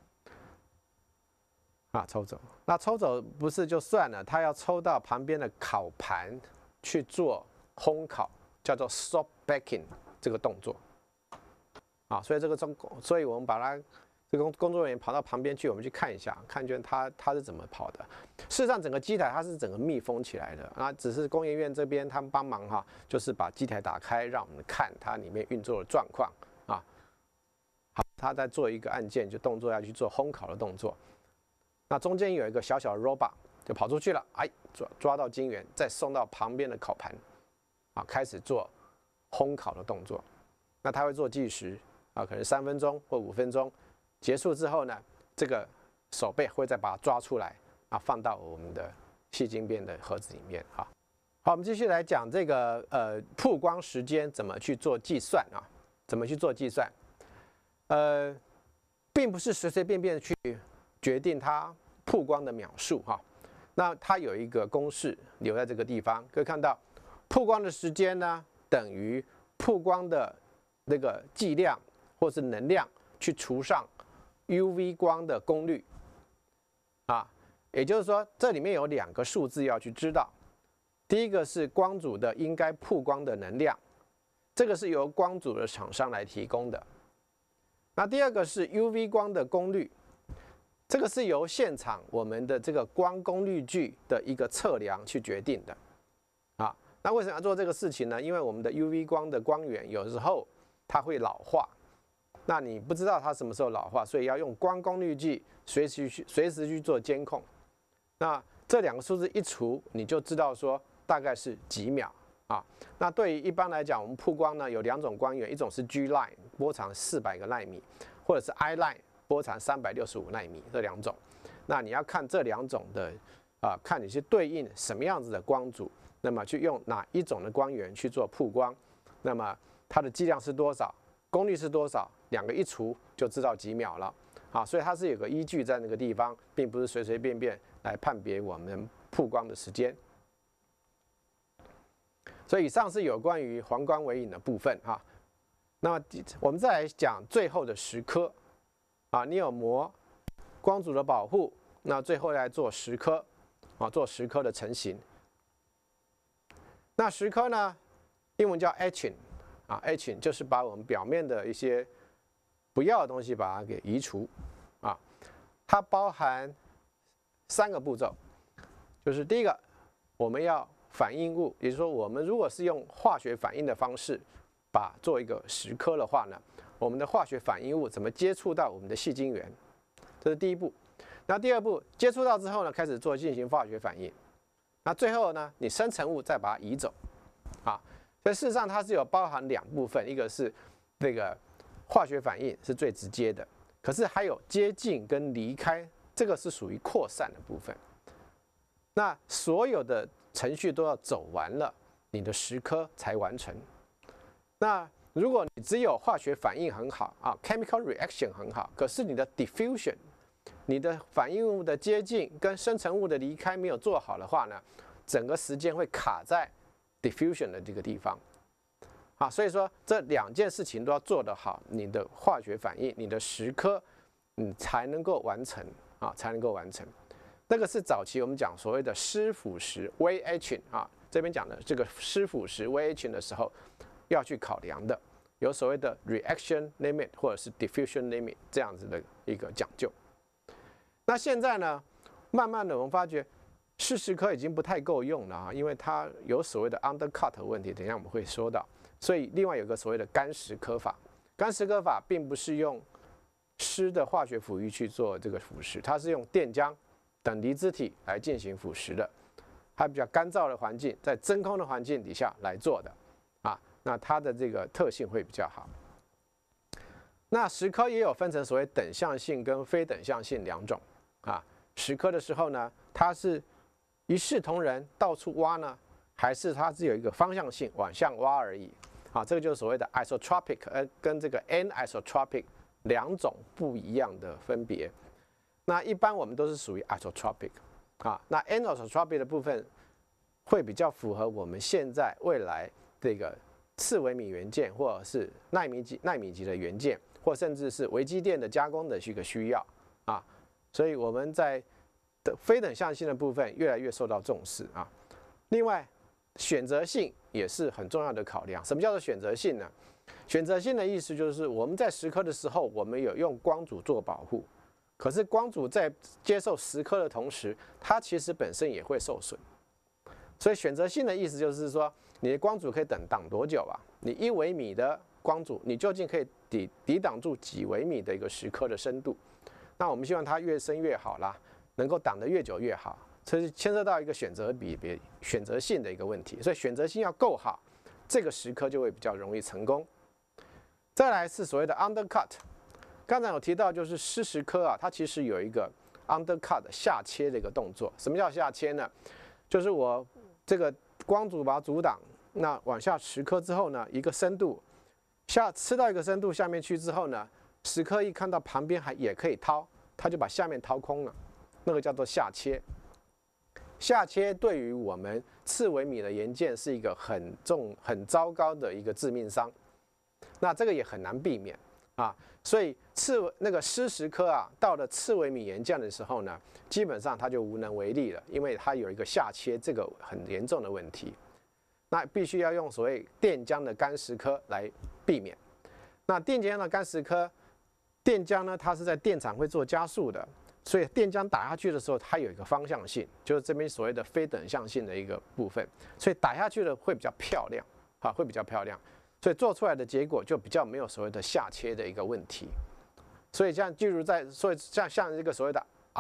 啊，抽走。那抽走不是就算了，它要抽到旁边的烤盘去做烘烤，叫做 soft baking 这个动作。啊，所以所以我们把它这个工作人员跑到旁边去，我们去看一下，看见它是怎么跑的。事实上，整个机台它是整个密封起来的啊，只是工研院这边他们帮忙哈，就是把机台打开，让我们看它里面运作的状况啊。好，他在做一个按键，就动作要去做烘烤的动作。那中间有一个小小的 robot 就跑出去了，哎，抓到晶圆，再送到旁边的烤盘，啊，开始做烘烤的动作。那他会做计时啊，可能3分钟或5分钟。结束之后呢，这个手背会再把它抓出来啊，放到我们的细晶边的盒子里面啊。好，我们继续来讲这个曝光时间怎么去做计算啊？怎么去做计算？并不是随随便便去决定它曝光的秒数哈。那它有一个公式留在这个地方，可以看到曝光的时间呢等于曝光的那个剂量或是能量去除上 UV 光的功率啊，也就是说这里面有2个数字要去知道。第一个是光组的应该曝光的能量，这个是由光组的厂商来提供的。那第二个是 UV 光的功率，这个是由现场我们的这个光功率计的一个测量去决定的。啊，那为什么要做这个事情呢？因为我们的 UV 光的光源有时候它会老化。那你不知道它什么时候老化，所以要用光功率计随时去做监控。那这2个数字一除，你就知道说大概是几秒啊。那对于一般来讲，我们曝光呢有2种光源，一种是 G line 波长400个奈米，或者是 I line 波长365奈米这2种。那你要看这2种的看你是对应什么样子的光组，那么去用哪一种的光源去做曝光，那么它的剂量是多少？功率是多少？2个一除就知道几秒了，啊，所以它是有个依据在那个地方，并不是随随便便来判别我们曝光的时间。所以以上是有关于黄光微影的部分哈。那么我们再来讲最后的蚀刻啊，你有膜、光组的保护，那最后来做蚀刻啊，做蚀刻的成型。那蚀刻呢，英文叫 etching。啊 ，etching 就是把我们表面的一些不要的东西把它给移除，啊，它包含3个步骤，就是第一个，我们要反应物，也就是说，我们如果是用化学反应的方式做一个蚀刻的话呢，我们的化学反应物怎么接触到我们的细晶圆，这是第一步。那第二步，接触到之后呢，开始进行化学反应，那最后呢，你生成物再把它移走，啊。所以事实上它是有包含2部分，一个是那个化学反应是最直接的，可是还有接近跟离开，这个是属于扩散的部分。那所有的程序都要走完了，你的蚀刻才完成。那如果你只有化学反应很好啊 ，chemical reaction 很好，可是你的 diffusion， 你的反应物的接近跟生成物的离开没有做好的话呢，整个时间会卡在diffusion 的这个地方，啊，所以说这2件事情都要做得好，你的化学反应、你的蚀刻，你才能够完成啊，才能够完成。那个是早期我们讲所谓的湿腐蚀 微 etching 啊，这边讲的这个湿腐蚀微 etching 的时候要去考量的，有所谓的 reaction limit 或者是 diffusion limit 这样子的一个讲究。那现在呢，慢慢的我们发觉。蚀刻已经不太够用了啊，因为它有所谓的 undercut 的问题，等一下我们会说到。所以另外有个所谓的干蚀刻法，干蚀刻法并不是用湿的化学辅仪去做这个腐蚀，它是用电浆等离子体来进行腐蚀的，它比较干燥的环境，在真空的环境底下来做的啊，那它的这个特性会比较好。那蚀刻也有分成所谓等向性跟非等向性2种啊。蚀刻的时候呢，它是一视同仁，到处挖呢， 还是它只有一个方向性往下挖而已？啊，这个就是所谓的 isotropic， 跟这个 anisotropic 两种不一样的分别。那一般我们都是属于 isotropic， 啊，那 anisotropic 的部分会比较符合我们现在未来这个次微米元件，或者是奈米级的元件，或甚至是微机电的加工的一个需要啊。所以我们在非等向性的部分越来越受到重视啊。另外，选择性也是很重要的考量。什么叫做选择性呢？选择性的意思就是我们在蚀刻的时候，我们有用光阻做保护，可是光阻在接受蚀刻的同时，它其实本身也会受损。所以选择性的意思就是说，你的光阻可以挡多久啊？你1微米的光阻，你究竟可以抵挡住几微米的一个蚀刻的深度？那我们希望它越深越好啦，能够挡得越久越好。这是牵涉到一个选择性的一个问题，所以选择性要够好，这个蚀刻就会比较容易成功。再来是所谓的 undercut， 刚才有提到就是湿蚀刻啊，它其实有一个 undercut 下切的一个动作。什么叫下切呢？就是我这个光阻把它阻挡，那往下蚀刻之后呢，一个深度吃到一个深度下面去之后呢，蚀刻一看到旁边也可以掏，它就把下面掏空了，那个叫做下切。下切对于我们次微米的元件是一个很糟糕的一个致命伤，那这个也很难避免啊。所以那个湿蚀刻啊，到了次微米元件的时候呢，基本上它就无能为力了，因为它有一个下切这个很严重的问题。那必须要用所谓电浆的干蚀刻来避免。那电浆的干蚀刻，电浆呢，它是在电场会做加速的。所以电浆打下去的时候，它有一个方向性，就是这边所谓的非等向性的一个部分，所以打下去的会比较漂亮，啊，会比较漂亮，所以做出来的结果就比较没有所谓的下切的一个问题。所以像例如所以像这个所谓的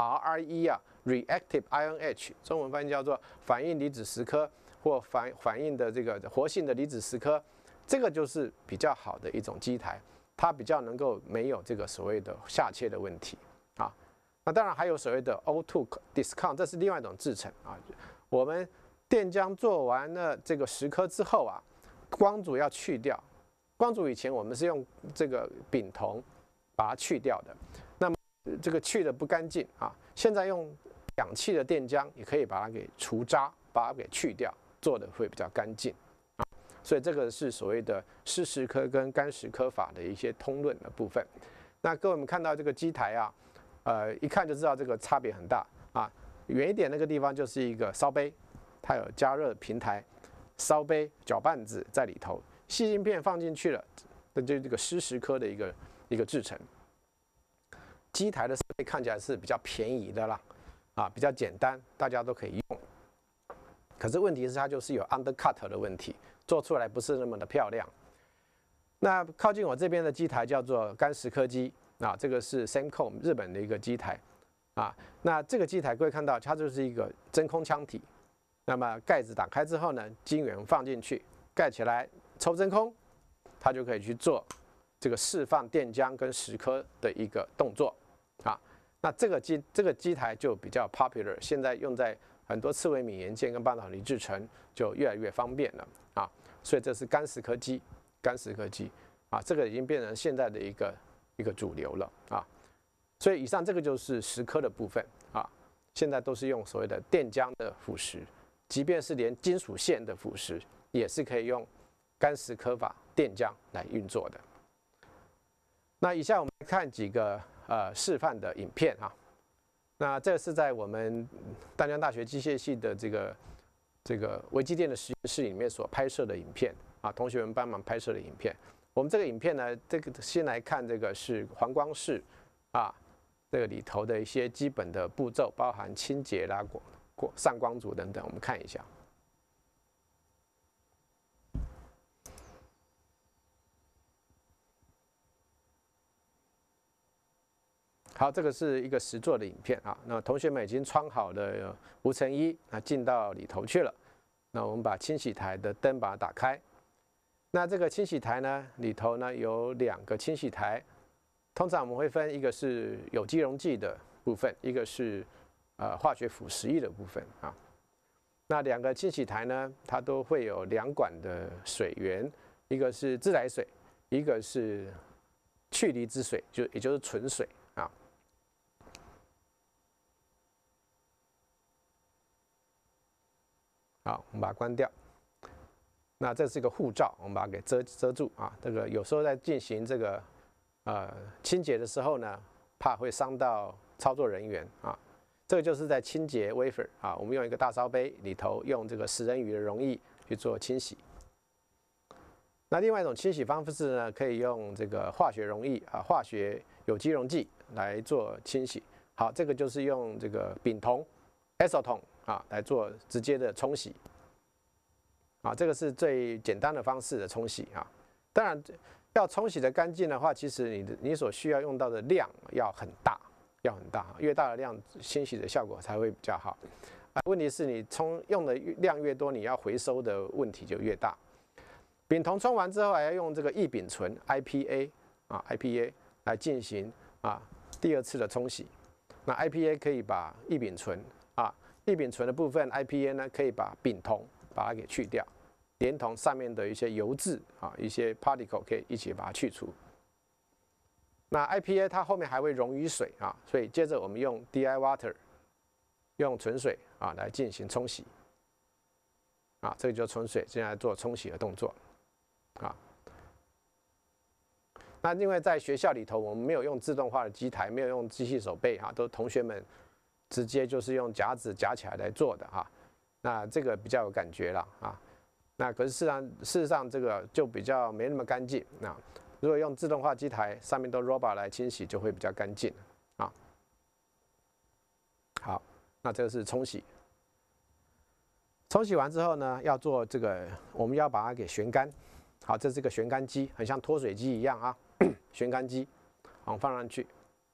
RIE 啊 ，reactive ion H， 中文翻译叫做反应离子蚀刻或反应的这个活性的离子蚀刻，这个就是比较好的一种基台，它比较能够没有这个所谓的下切的问题啊。那当然还有所谓的 O2 discount， 这是另外一种制程啊。我们电浆做完了这个蚀刻之后啊，光阻要去掉。光阻以前我们是用这个丙酮把它去掉的，那么这个去的不干净啊。现在用氧气的电浆也可以把它给除渣，把它给去掉，做的会比较干净啊。所以这个是所谓的湿蚀刻跟干蚀刻法的一些通论的部分。那各位我们看到这个机台啊。一看就知道这个差别很大啊。远一点那个地方就是一个烧杯，它有加热平台、烧杯、搅拌子在里头，细晶片放进去了，那就是这个湿蚀刻的一个制程。机台的设备看起来是比较便宜的啦，啊，比较简单，大家都可以用。可是问题是它就是有 undercut 的问题，做出来不是那么的漂亮。那靠近我这边的机台叫做干蚀刻机。啊，这个是 Semco 日本的一个机台，啊，那这个机台各位看到，它就是一个真空腔体。那么盖子打开之后呢，晶圆放进去，盖起来，抽真空，它就可以去做这个释放电浆跟蚀刻的一个动作，啊，那这个机台就比较 popular， 现在用在很多次微米元件跟半导体制程就越来越方便了，啊，所以这是干蚀刻机，啊，这个已经变成现在的一个主流了啊，所以以上这个就是蚀刻的部分啊，现在都是用所谓的电浆的腐蚀，即便是连金属线的腐蚀，也是可以用干蚀刻法电浆来运作的。那以下我们看几个示范的影片啊，那这是在我们淡江大学机械系的这个微机电的实验室里面所拍摄的影片啊，同学们帮忙拍摄的影片。我们这个影片呢，这个先来看这个是黄光室啊，这个里头的一些基本的步骤，包含清洁啦、上光阻等等，我们看一下。好，这个是一个实作的影片啊。那同学们已经穿好了无尘衣，那进到里头去了。那我们把清洗台的灯把它打开。那这个清洗台呢，里头呢有2个清洗台，通常我们会分一个是有机溶剂的部分，一个是化学腐蚀液的部分啊。 那2个清洗台呢，它都会有2管的水源，一个是自来水，一个是去离子水，也就是纯水啊。好，我们把它关掉。那这是一个护罩，我们把它给遮住啊。这个有时候在进行这个清洁的时候呢，怕会伤到操作人员啊。这个就是在清洁 wafer 啊，我们用一个大烧杯里头用这个食人鱼的溶液去做清洗。那另外一种清洗方式呢，可以用这个化学溶液啊，化学有机溶剂来做清洗。好，这个就是用这个丙酮 acetone 啊来做直接的冲洗。啊，这个是最简单的方式的冲洗啊。当然，要冲洗的干净的话，其实你所需要用到的量要很大，越大的量清洗的效果才会比较好。问题是你用的量越多，你要回收的问题就越大。丙酮冲完之后，还要用这个异丙醇 IPA 来进行第2次的冲洗。那 IPA 可以把异丙醇的部分 IPA 呢可以把丙酮把它给去掉，连同上面的一些油质一些 particle 可以一起把它去除。那 IPA 它后面还会溶于水所以接着我们用 DI water 用纯水来进行冲洗这个就是纯水，现在做冲洗的动作那因为在学校里头，我们没有用自动化的机台，没有用机器手背都同学们直接就是用夹子夹起来来做的那这个比较有感觉了那可是事实上这个就比较没那么干净如果用自动化机台，上面都 robot 来清洗，就会比较干净好，那这个是冲洗。冲洗完之后呢，要做这个，我们要把它给旋干。好，这是个旋干机，很像脱水机一样旋干机，放上去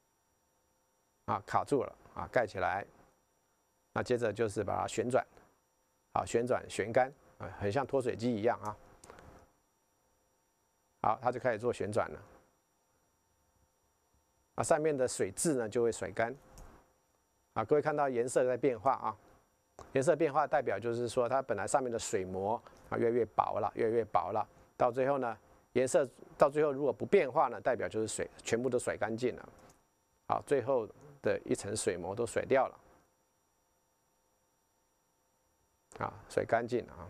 卡住了盖起来。那接着就是把它旋转，旋转旋干很像脱水机一样好，它就开始做旋转了。上面的水渍呢就会甩干。各位看到颜色在变化颜色变化代表就是说它本来上面的水膜越来越薄了，到最后呢，颜色到最后如果不变化呢，代表就是水全部都甩干净了。好，最后的一层水膜都甩掉了。甩干净了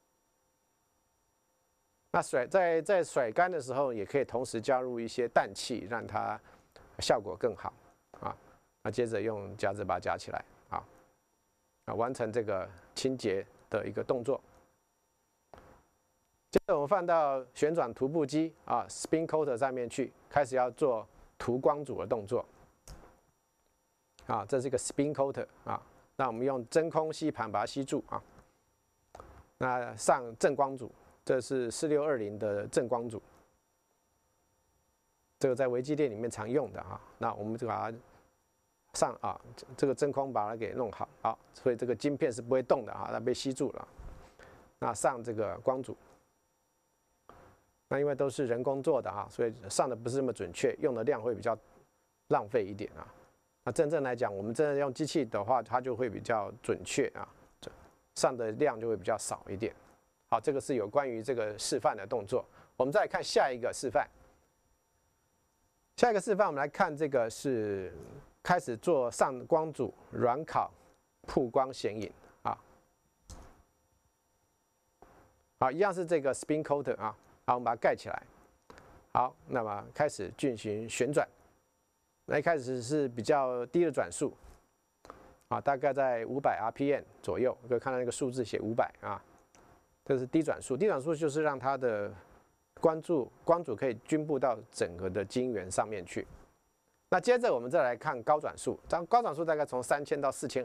那在甩干的时候，也可以同时加入一些氮气，让它效果更好那接着用夹子把它夹起来完成这个清洁的一个动作。接着我们放到旋转涂布机spin coater 上面去，开始要做涂光阻的动作这是一个 spin coater 那我们用真空吸盘把它吸住那上正光阻，这是4620的正光阻，这个在微机电里面常用的那我们就把它上这个真空把它给弄好，所以这个晶片是不会动的它被吸住了。那上这个光阻，那因为都是人工做的所以上的不是那么准确，用的量会比较浪费一点那真正来讲，我们真的用机器的话，它就会比较准确上的量就会比较少一点。好，这个是有关于这个示范的动作。我们再来看下一个示范。下一个示范，我们来看这个是开始做上光阻软烤曝光显影好，一样是这个 spin coater好，我们把它盖起来。好，那么开始进行旋转。那一开始是比较低的转速大概在500 RPM 左右。可以看到那个数字写500这是低转速。低转速就是让它的光阻可以均布到整个的晶圆上面去。那接着我们再来看高转速，高转速大概从3000到4000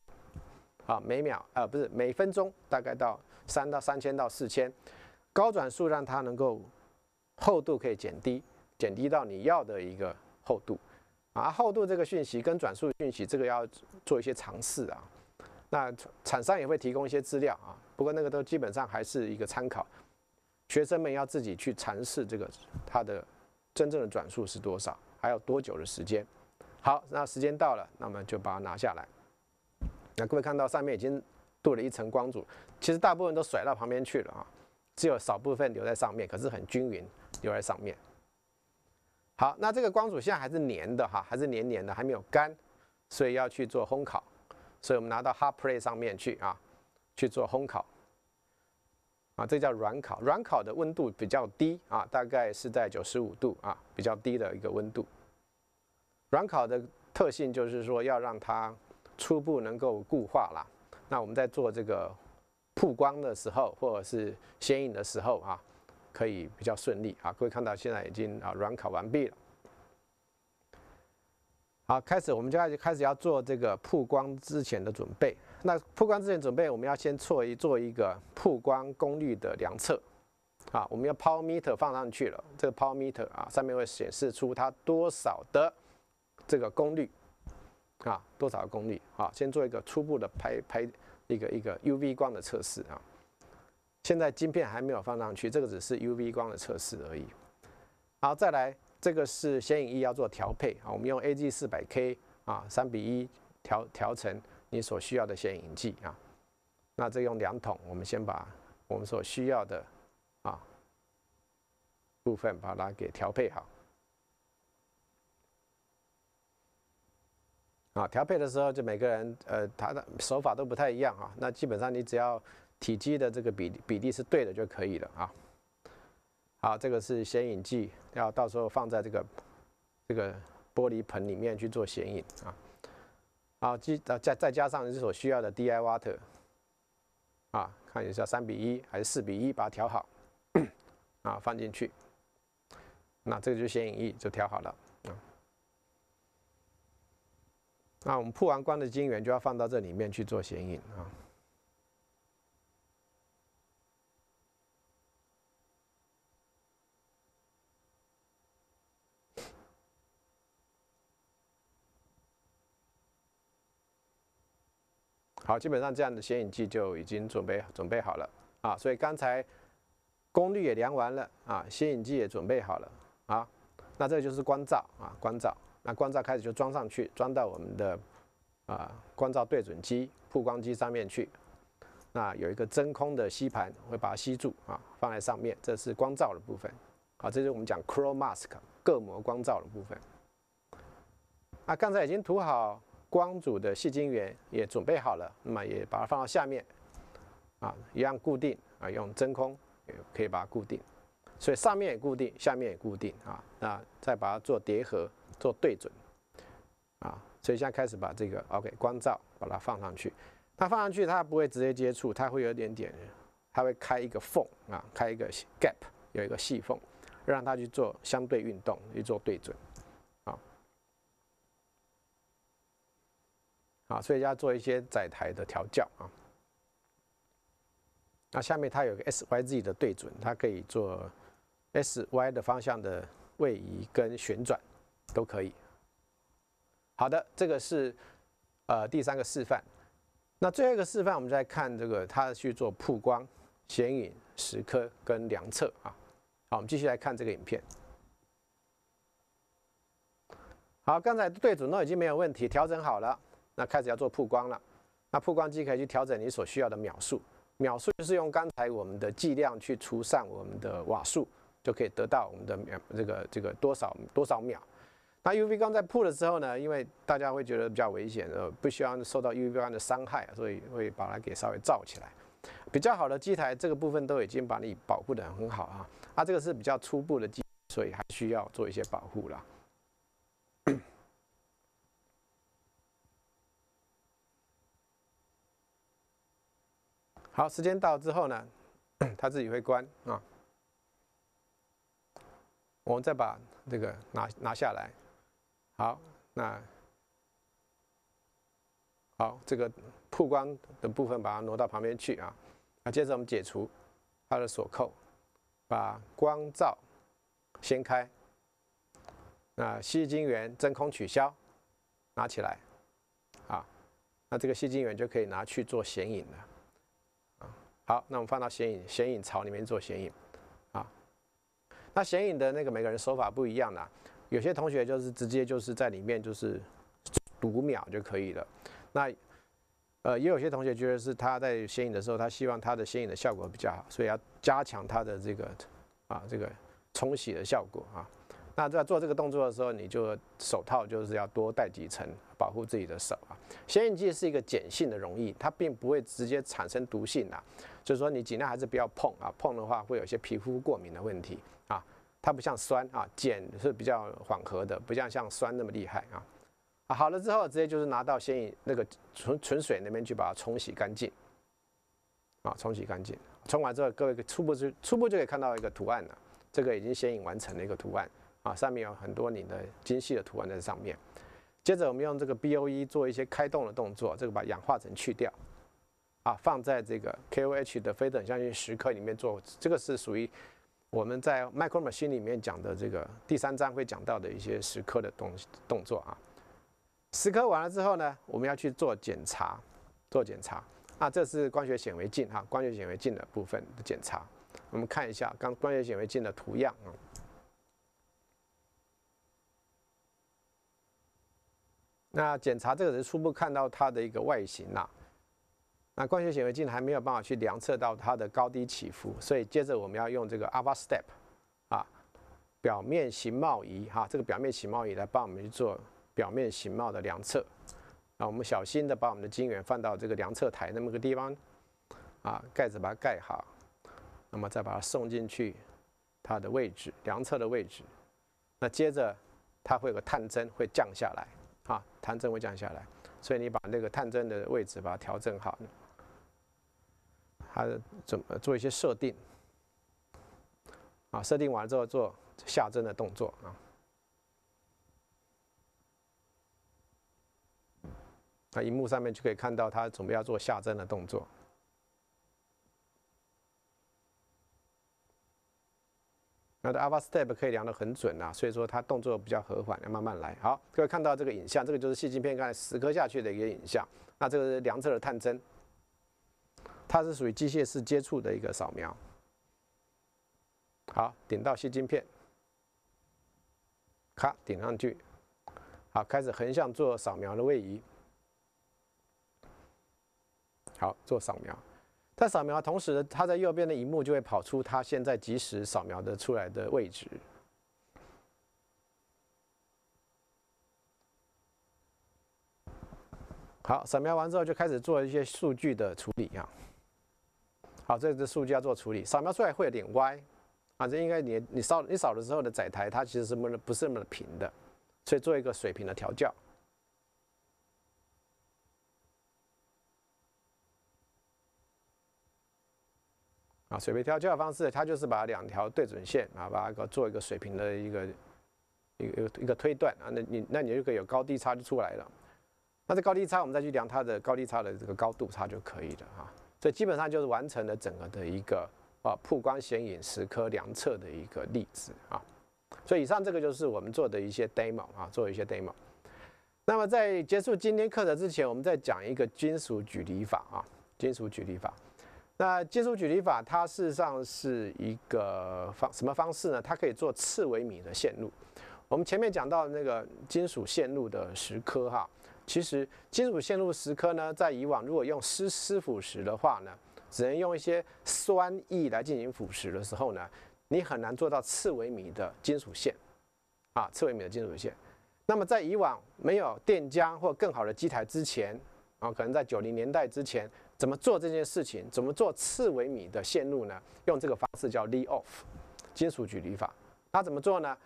RPM 每分钟大概到3000到4000。高转速让它能够厚度可以减低到你要的一个厚度厚度这个讯息跟转速讯息这个要做一些尝试那厂商也会提供一些资料不过那个都基本上还是一个参考，学生们要自己去尝试这个它的真正的转速是多少，还有多久的时间。好，那时间到了，那么就把它拿下来。那各位看到上面已经镀了一层光阻，其实大部分都甩到旁边去了啊，只有少部分留在上面，可是很均匀留在上面。好，那这个光阻现在还是黏的哈，还是黏黏的，还没有干，所以要去做烘烤，所以我们拿到 hot plate 上面去啊，去做烘烤。啊，这叫软烤，软烤的温度比较低啊，大概是在95度啊，比较低的一个温度。软烤的特性就是说要让它初步能够固化啦。那我们在做这个曝光的时候，或者是显影的时候啊，可以比较顺利啊。各位看到现在已经软烤完毕了。好，我们就开始要做这个曝光之前的准备。那曝光之前准备，我们要先做一个曝光功率的量测。啊，我们要 power meter 放上去了，这个 power meter 啊，上面会显示出它多少的这个功率。啊，多少功率？啊，先做一个初步的拍一个 UV 光的测试啊。现在晶片还没有放上去，这个只是 UV 光的测试而已。好，再来，这个是显影液要做调配啊，我们用 AG400K 啊3:1调成你所需要的显影剂啊。那这用2桶，我们先把我们所需要的部分把它给调配好。啊，调配的时候就每个人他的手法都不太一样啊。那基本上你只要体积的这个比例是对的就可以了啊。好，这个是显影剂，要到时候放在这个玻璃盆里面去做显影啊。好，再加上你所需要的 DI water 啊，看一下3:1还是4:1，把它调好啊，放进去。那这个就是显影液就调好了。那我们曝完光的晶圆就要放到这里面去做显影啊。好，基本上这样的显影剂就已经准备好了啊。所以刚才功率也量完了啊，显影剂也准备好了啊。那这就是光罩啊，光罩。那光罩开始就装上去，装到我们的光罩对准机、曝光机上面去。那有一个真空的吸盘会把它吸住啊，放在上面，这是光罩的部分。好，这就是我们讲 Chrome Mask 铬膜光罩的部分。那刚才已经涂好光阻的细晶圆，也准备好了，那么也把它放到下面啊，一样固定啊，用真空也可以把它固定。所以上面也固定，下面也固定啊。那再把它做叠合，做对准啊。所以现在开始把这个 OK 光罩把它放上去。它放上去，它不会直接接触，它会有一点点，它会开一个缝啊，开一个 gap， 有一个细缝，让它去做相对运动，去做对准啊。好，所以要做一些载台的调教啊。那下面它有个 SYZ 的对准，它可以做 SY 的方向的位移跟旋转都可以。好的，这个是第3个示范。那最后一个示范，我们再看这个它去做曝光、显影、蚀刻跟量测啊。好，我们继续来看这个影片。好，刚才对准都已经没有问题，调整好了，那开始要做曝光了。那曝光机可以去调整你所需要的秒数，秒数就是用刚才我们的剂量去除上我们的瓦数，就可以得到我们的这个多少秒。那 UV 光在曝的时候呢，因为大家会觉得比较危险，不希望受到 UV 光的伤害，所以会把它给稍微罩起来。比较好的机台这个部分都已经把你保护得很好啊。啊，这个是比较初步的机，所以还需要做一些保护啦。好，时间到之后呢，它自己会关啊。我们再把这个拿下来。好，好，这个曝光的部分把它挪到旁边去啊。那接着我们解除它的锁扣，把光罩掀开。那吸晶圆真空取消，拿起来，啊，那这个吸晶圆就可以拿去做显影了。好，那我们放到显影槽里面做显影，啊，那显影的那个每个人手法不一样啦。有些同学就是直接就是在里面就是读秒就可以了。那也有些同学觉得是他在显影的时候，他希望他的显影的效果比较好，所以要加强他的这个冲洗的效果啊。那在做这个动作的时候，你就手套就是要多戴几层，保护自己的手啊。显影剂是一个碱性的溶液，它并不会直接产生毒性啊，所以说你尽量还是不要碰啊，碰的话会有一些皮肤过敏的问题啊。它不像酸啊，碱是比较缓和的，不像酸那么厉害啊。好了之后，直接就是拿到显影那个纯水那边去把它冲洗干净啊，冲洗干净。冲完之后，各位初步就可以看到一个图案了，这个已经显影完成的一个图案。啊，上面有很多你的精细的图案在上面。接着我们用这个 BOE 做一些开动的动作，这个把氧化层去掉，啊，放在这个 KOH 的非等向性蚀刻里面做，这个是属于我们在 Micro Machine 里面讲的这个第3章会讲到的一些蚀刻的动作啊。蚀刻完了之后呢，我们要去做检查，啊，这是光学显微镜哈，光学显微镜的部分的检查。我们看一下光学显微镜的图样啊。那检查这个是初步看到它的一个外形啦。那光学显微镜还没有办法去量测到它的高低起伏，所以接着我们要用这个 Alpha Step 啊，表面形貌仪哈，这个表面形貌仪来帮我们去做表面形貌的量测。啊，我们小心的把我们的晶圆放到这个量测台那么个地方，啊，盖子把它盖好，那么再把它送进去它的位置，量测的位置。那接着它会有个探针会降下来。啊，探针会降下来，所以你把那个探针的位置把它调整好，它怎么做一些设定？啊，设定完之后做下针的动作啊。那荧幕上面就可以看到它准备要做下针的动作。那的 Alpha Step 可以量得很准啊，所以说它动作比较和缓，要慢慢来。好，各位看到这个影像，这个就是细晶片刚才蚀刻下去的一个影像。那这个是量测的探针，它是属于机械式接触的一个扫描。好，顶到细晶片，咔顶上去。好，开始横向做扫描的位移。好，做扫描。在扫描的同时，它在右边的萤幕就会跑出它现在即时扫描的出来的位置。好，扫描完之后就开始做一些数据的处理啊。好，这个数据要做处理，扫描出来会有点歪啊，这应该你扫的时候的载台它其实是不是那么平的，所以做一个水平的调教。啊，水平调教的方式，它就是把2条对准线啊，把它做一个水平的一个推断啊，那你就可以有高低差就出来了。那这高低差，我们再去量它的高低差的这个高度差就可以了啊。所以基本上就是完成了整个的一个曝光显影蚀刻量测的一个例子啊。所以以上这个就是我们做的一些 demo 啊，做一些 demo。那么在结束今天课程之前，我们再讲一个金属举离法啊，金属举离法。那金属举离法，它事实上是一个什么方式呢？它可以做次微米的线路。我们前面讲到那个金属线路的蚀刻哈，其实金属线路蚀刻呢，在以往如果用湿腐蚀的话呢，只能用一些酸液来进行腐蚀的时候呢，你很难做到次微米的金属线啊，次微米的金属线。那么在以往没有电浆或更好的机台之前啊，可能在90年代之前。怎么做这件事情？怎么做次微米的线路呢？用这个方式叫 Lie off 金属举离法。它怎么做呢？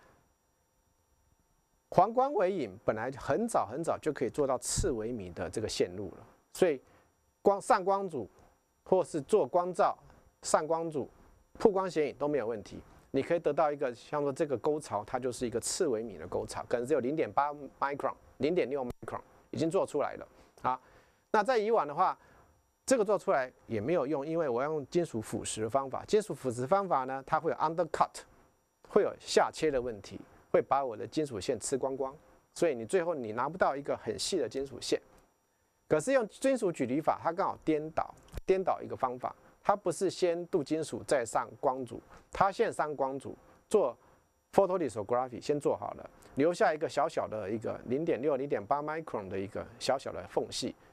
黄光微影本来很早就可以做到次微米的这个线路了，所以上光组或是做光照、上光组、曝光显影都没有问题。你可以得到一个像说这个沟槽，它就是一个次微米的沟槽，可能只有0.8 micron、0.6 micron 已经做出来了啊。那在以往的话，这个做出来也没有用，因为我要用金属腐蚀的方法。金属腐蚀方法呢，它会有 undercut， 会有下切的问题，会把我的金属线吃光光，所以你最后你拿不到一个很细的金属线。可是用金属举离法，它刚好颠倒一个方法，它不是先镀金属再上光阻，它先上光阻做 photolithography 先做好了，留下一个小小的一个0.6、0.8 micron 的一个小小的缝隙。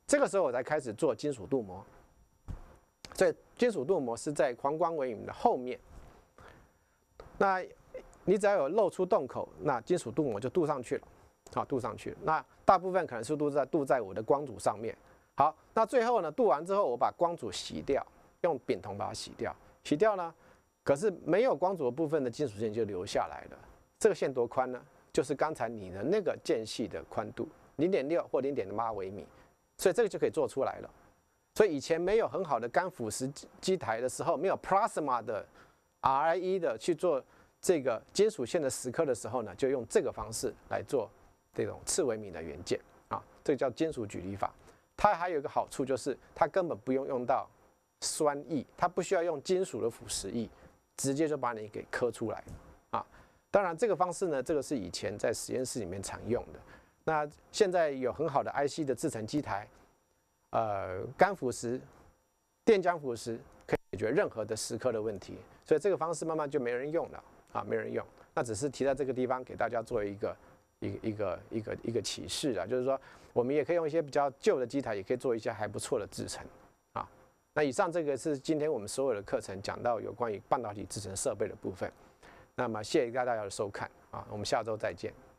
这个时候我才开始做金属镀膜。所以金属镀膜是在黄光微米的后面。那你只要有露出洞口，那金属镀膜就镀上去了，好，镀上去了。那大部分可能是镀在我的光阻上面。好，那最后呢，镀完之后，我把光阻洗掉，用丙酮把它洗掉。洗掉呢，可是没有光阻的部分的金属线就留下来了。这个线多宽呢？就是刚才你的那个间隙的宽度，0.6或0.8微米，所以这个就可以做出来了。所以以前没有很好的干腐蚀基台的时候，没有 plasma 的 RIE 的去做这个金属线的蚀刻的时候呢，就用这个方式来做这种次微米的元件啊，这个叫金属举离法。它还有一个好处就是，它根本不用到酸液，它不需要用金属的腐蚀液，直接就把你给刻出来啊。当然，这个方式呢，这个是以前在实验室里面常用的。那现在有很好的 IC 的制程基台，干腐蚀、电浆腐蚀可以解决任何的蚀刻的问题，所以这个方式慢慢就没人用了啊，没人用。那只是提在这个地方给大家做一个启示啊，就是说我们也可以用一些比较旧的机台，也可以做一些还不错的制程啊。那以上这个是今天我们所有的课程讲到有关于半导体制程设备的部分。那么谢谢大家的收看啊，我们下周再见。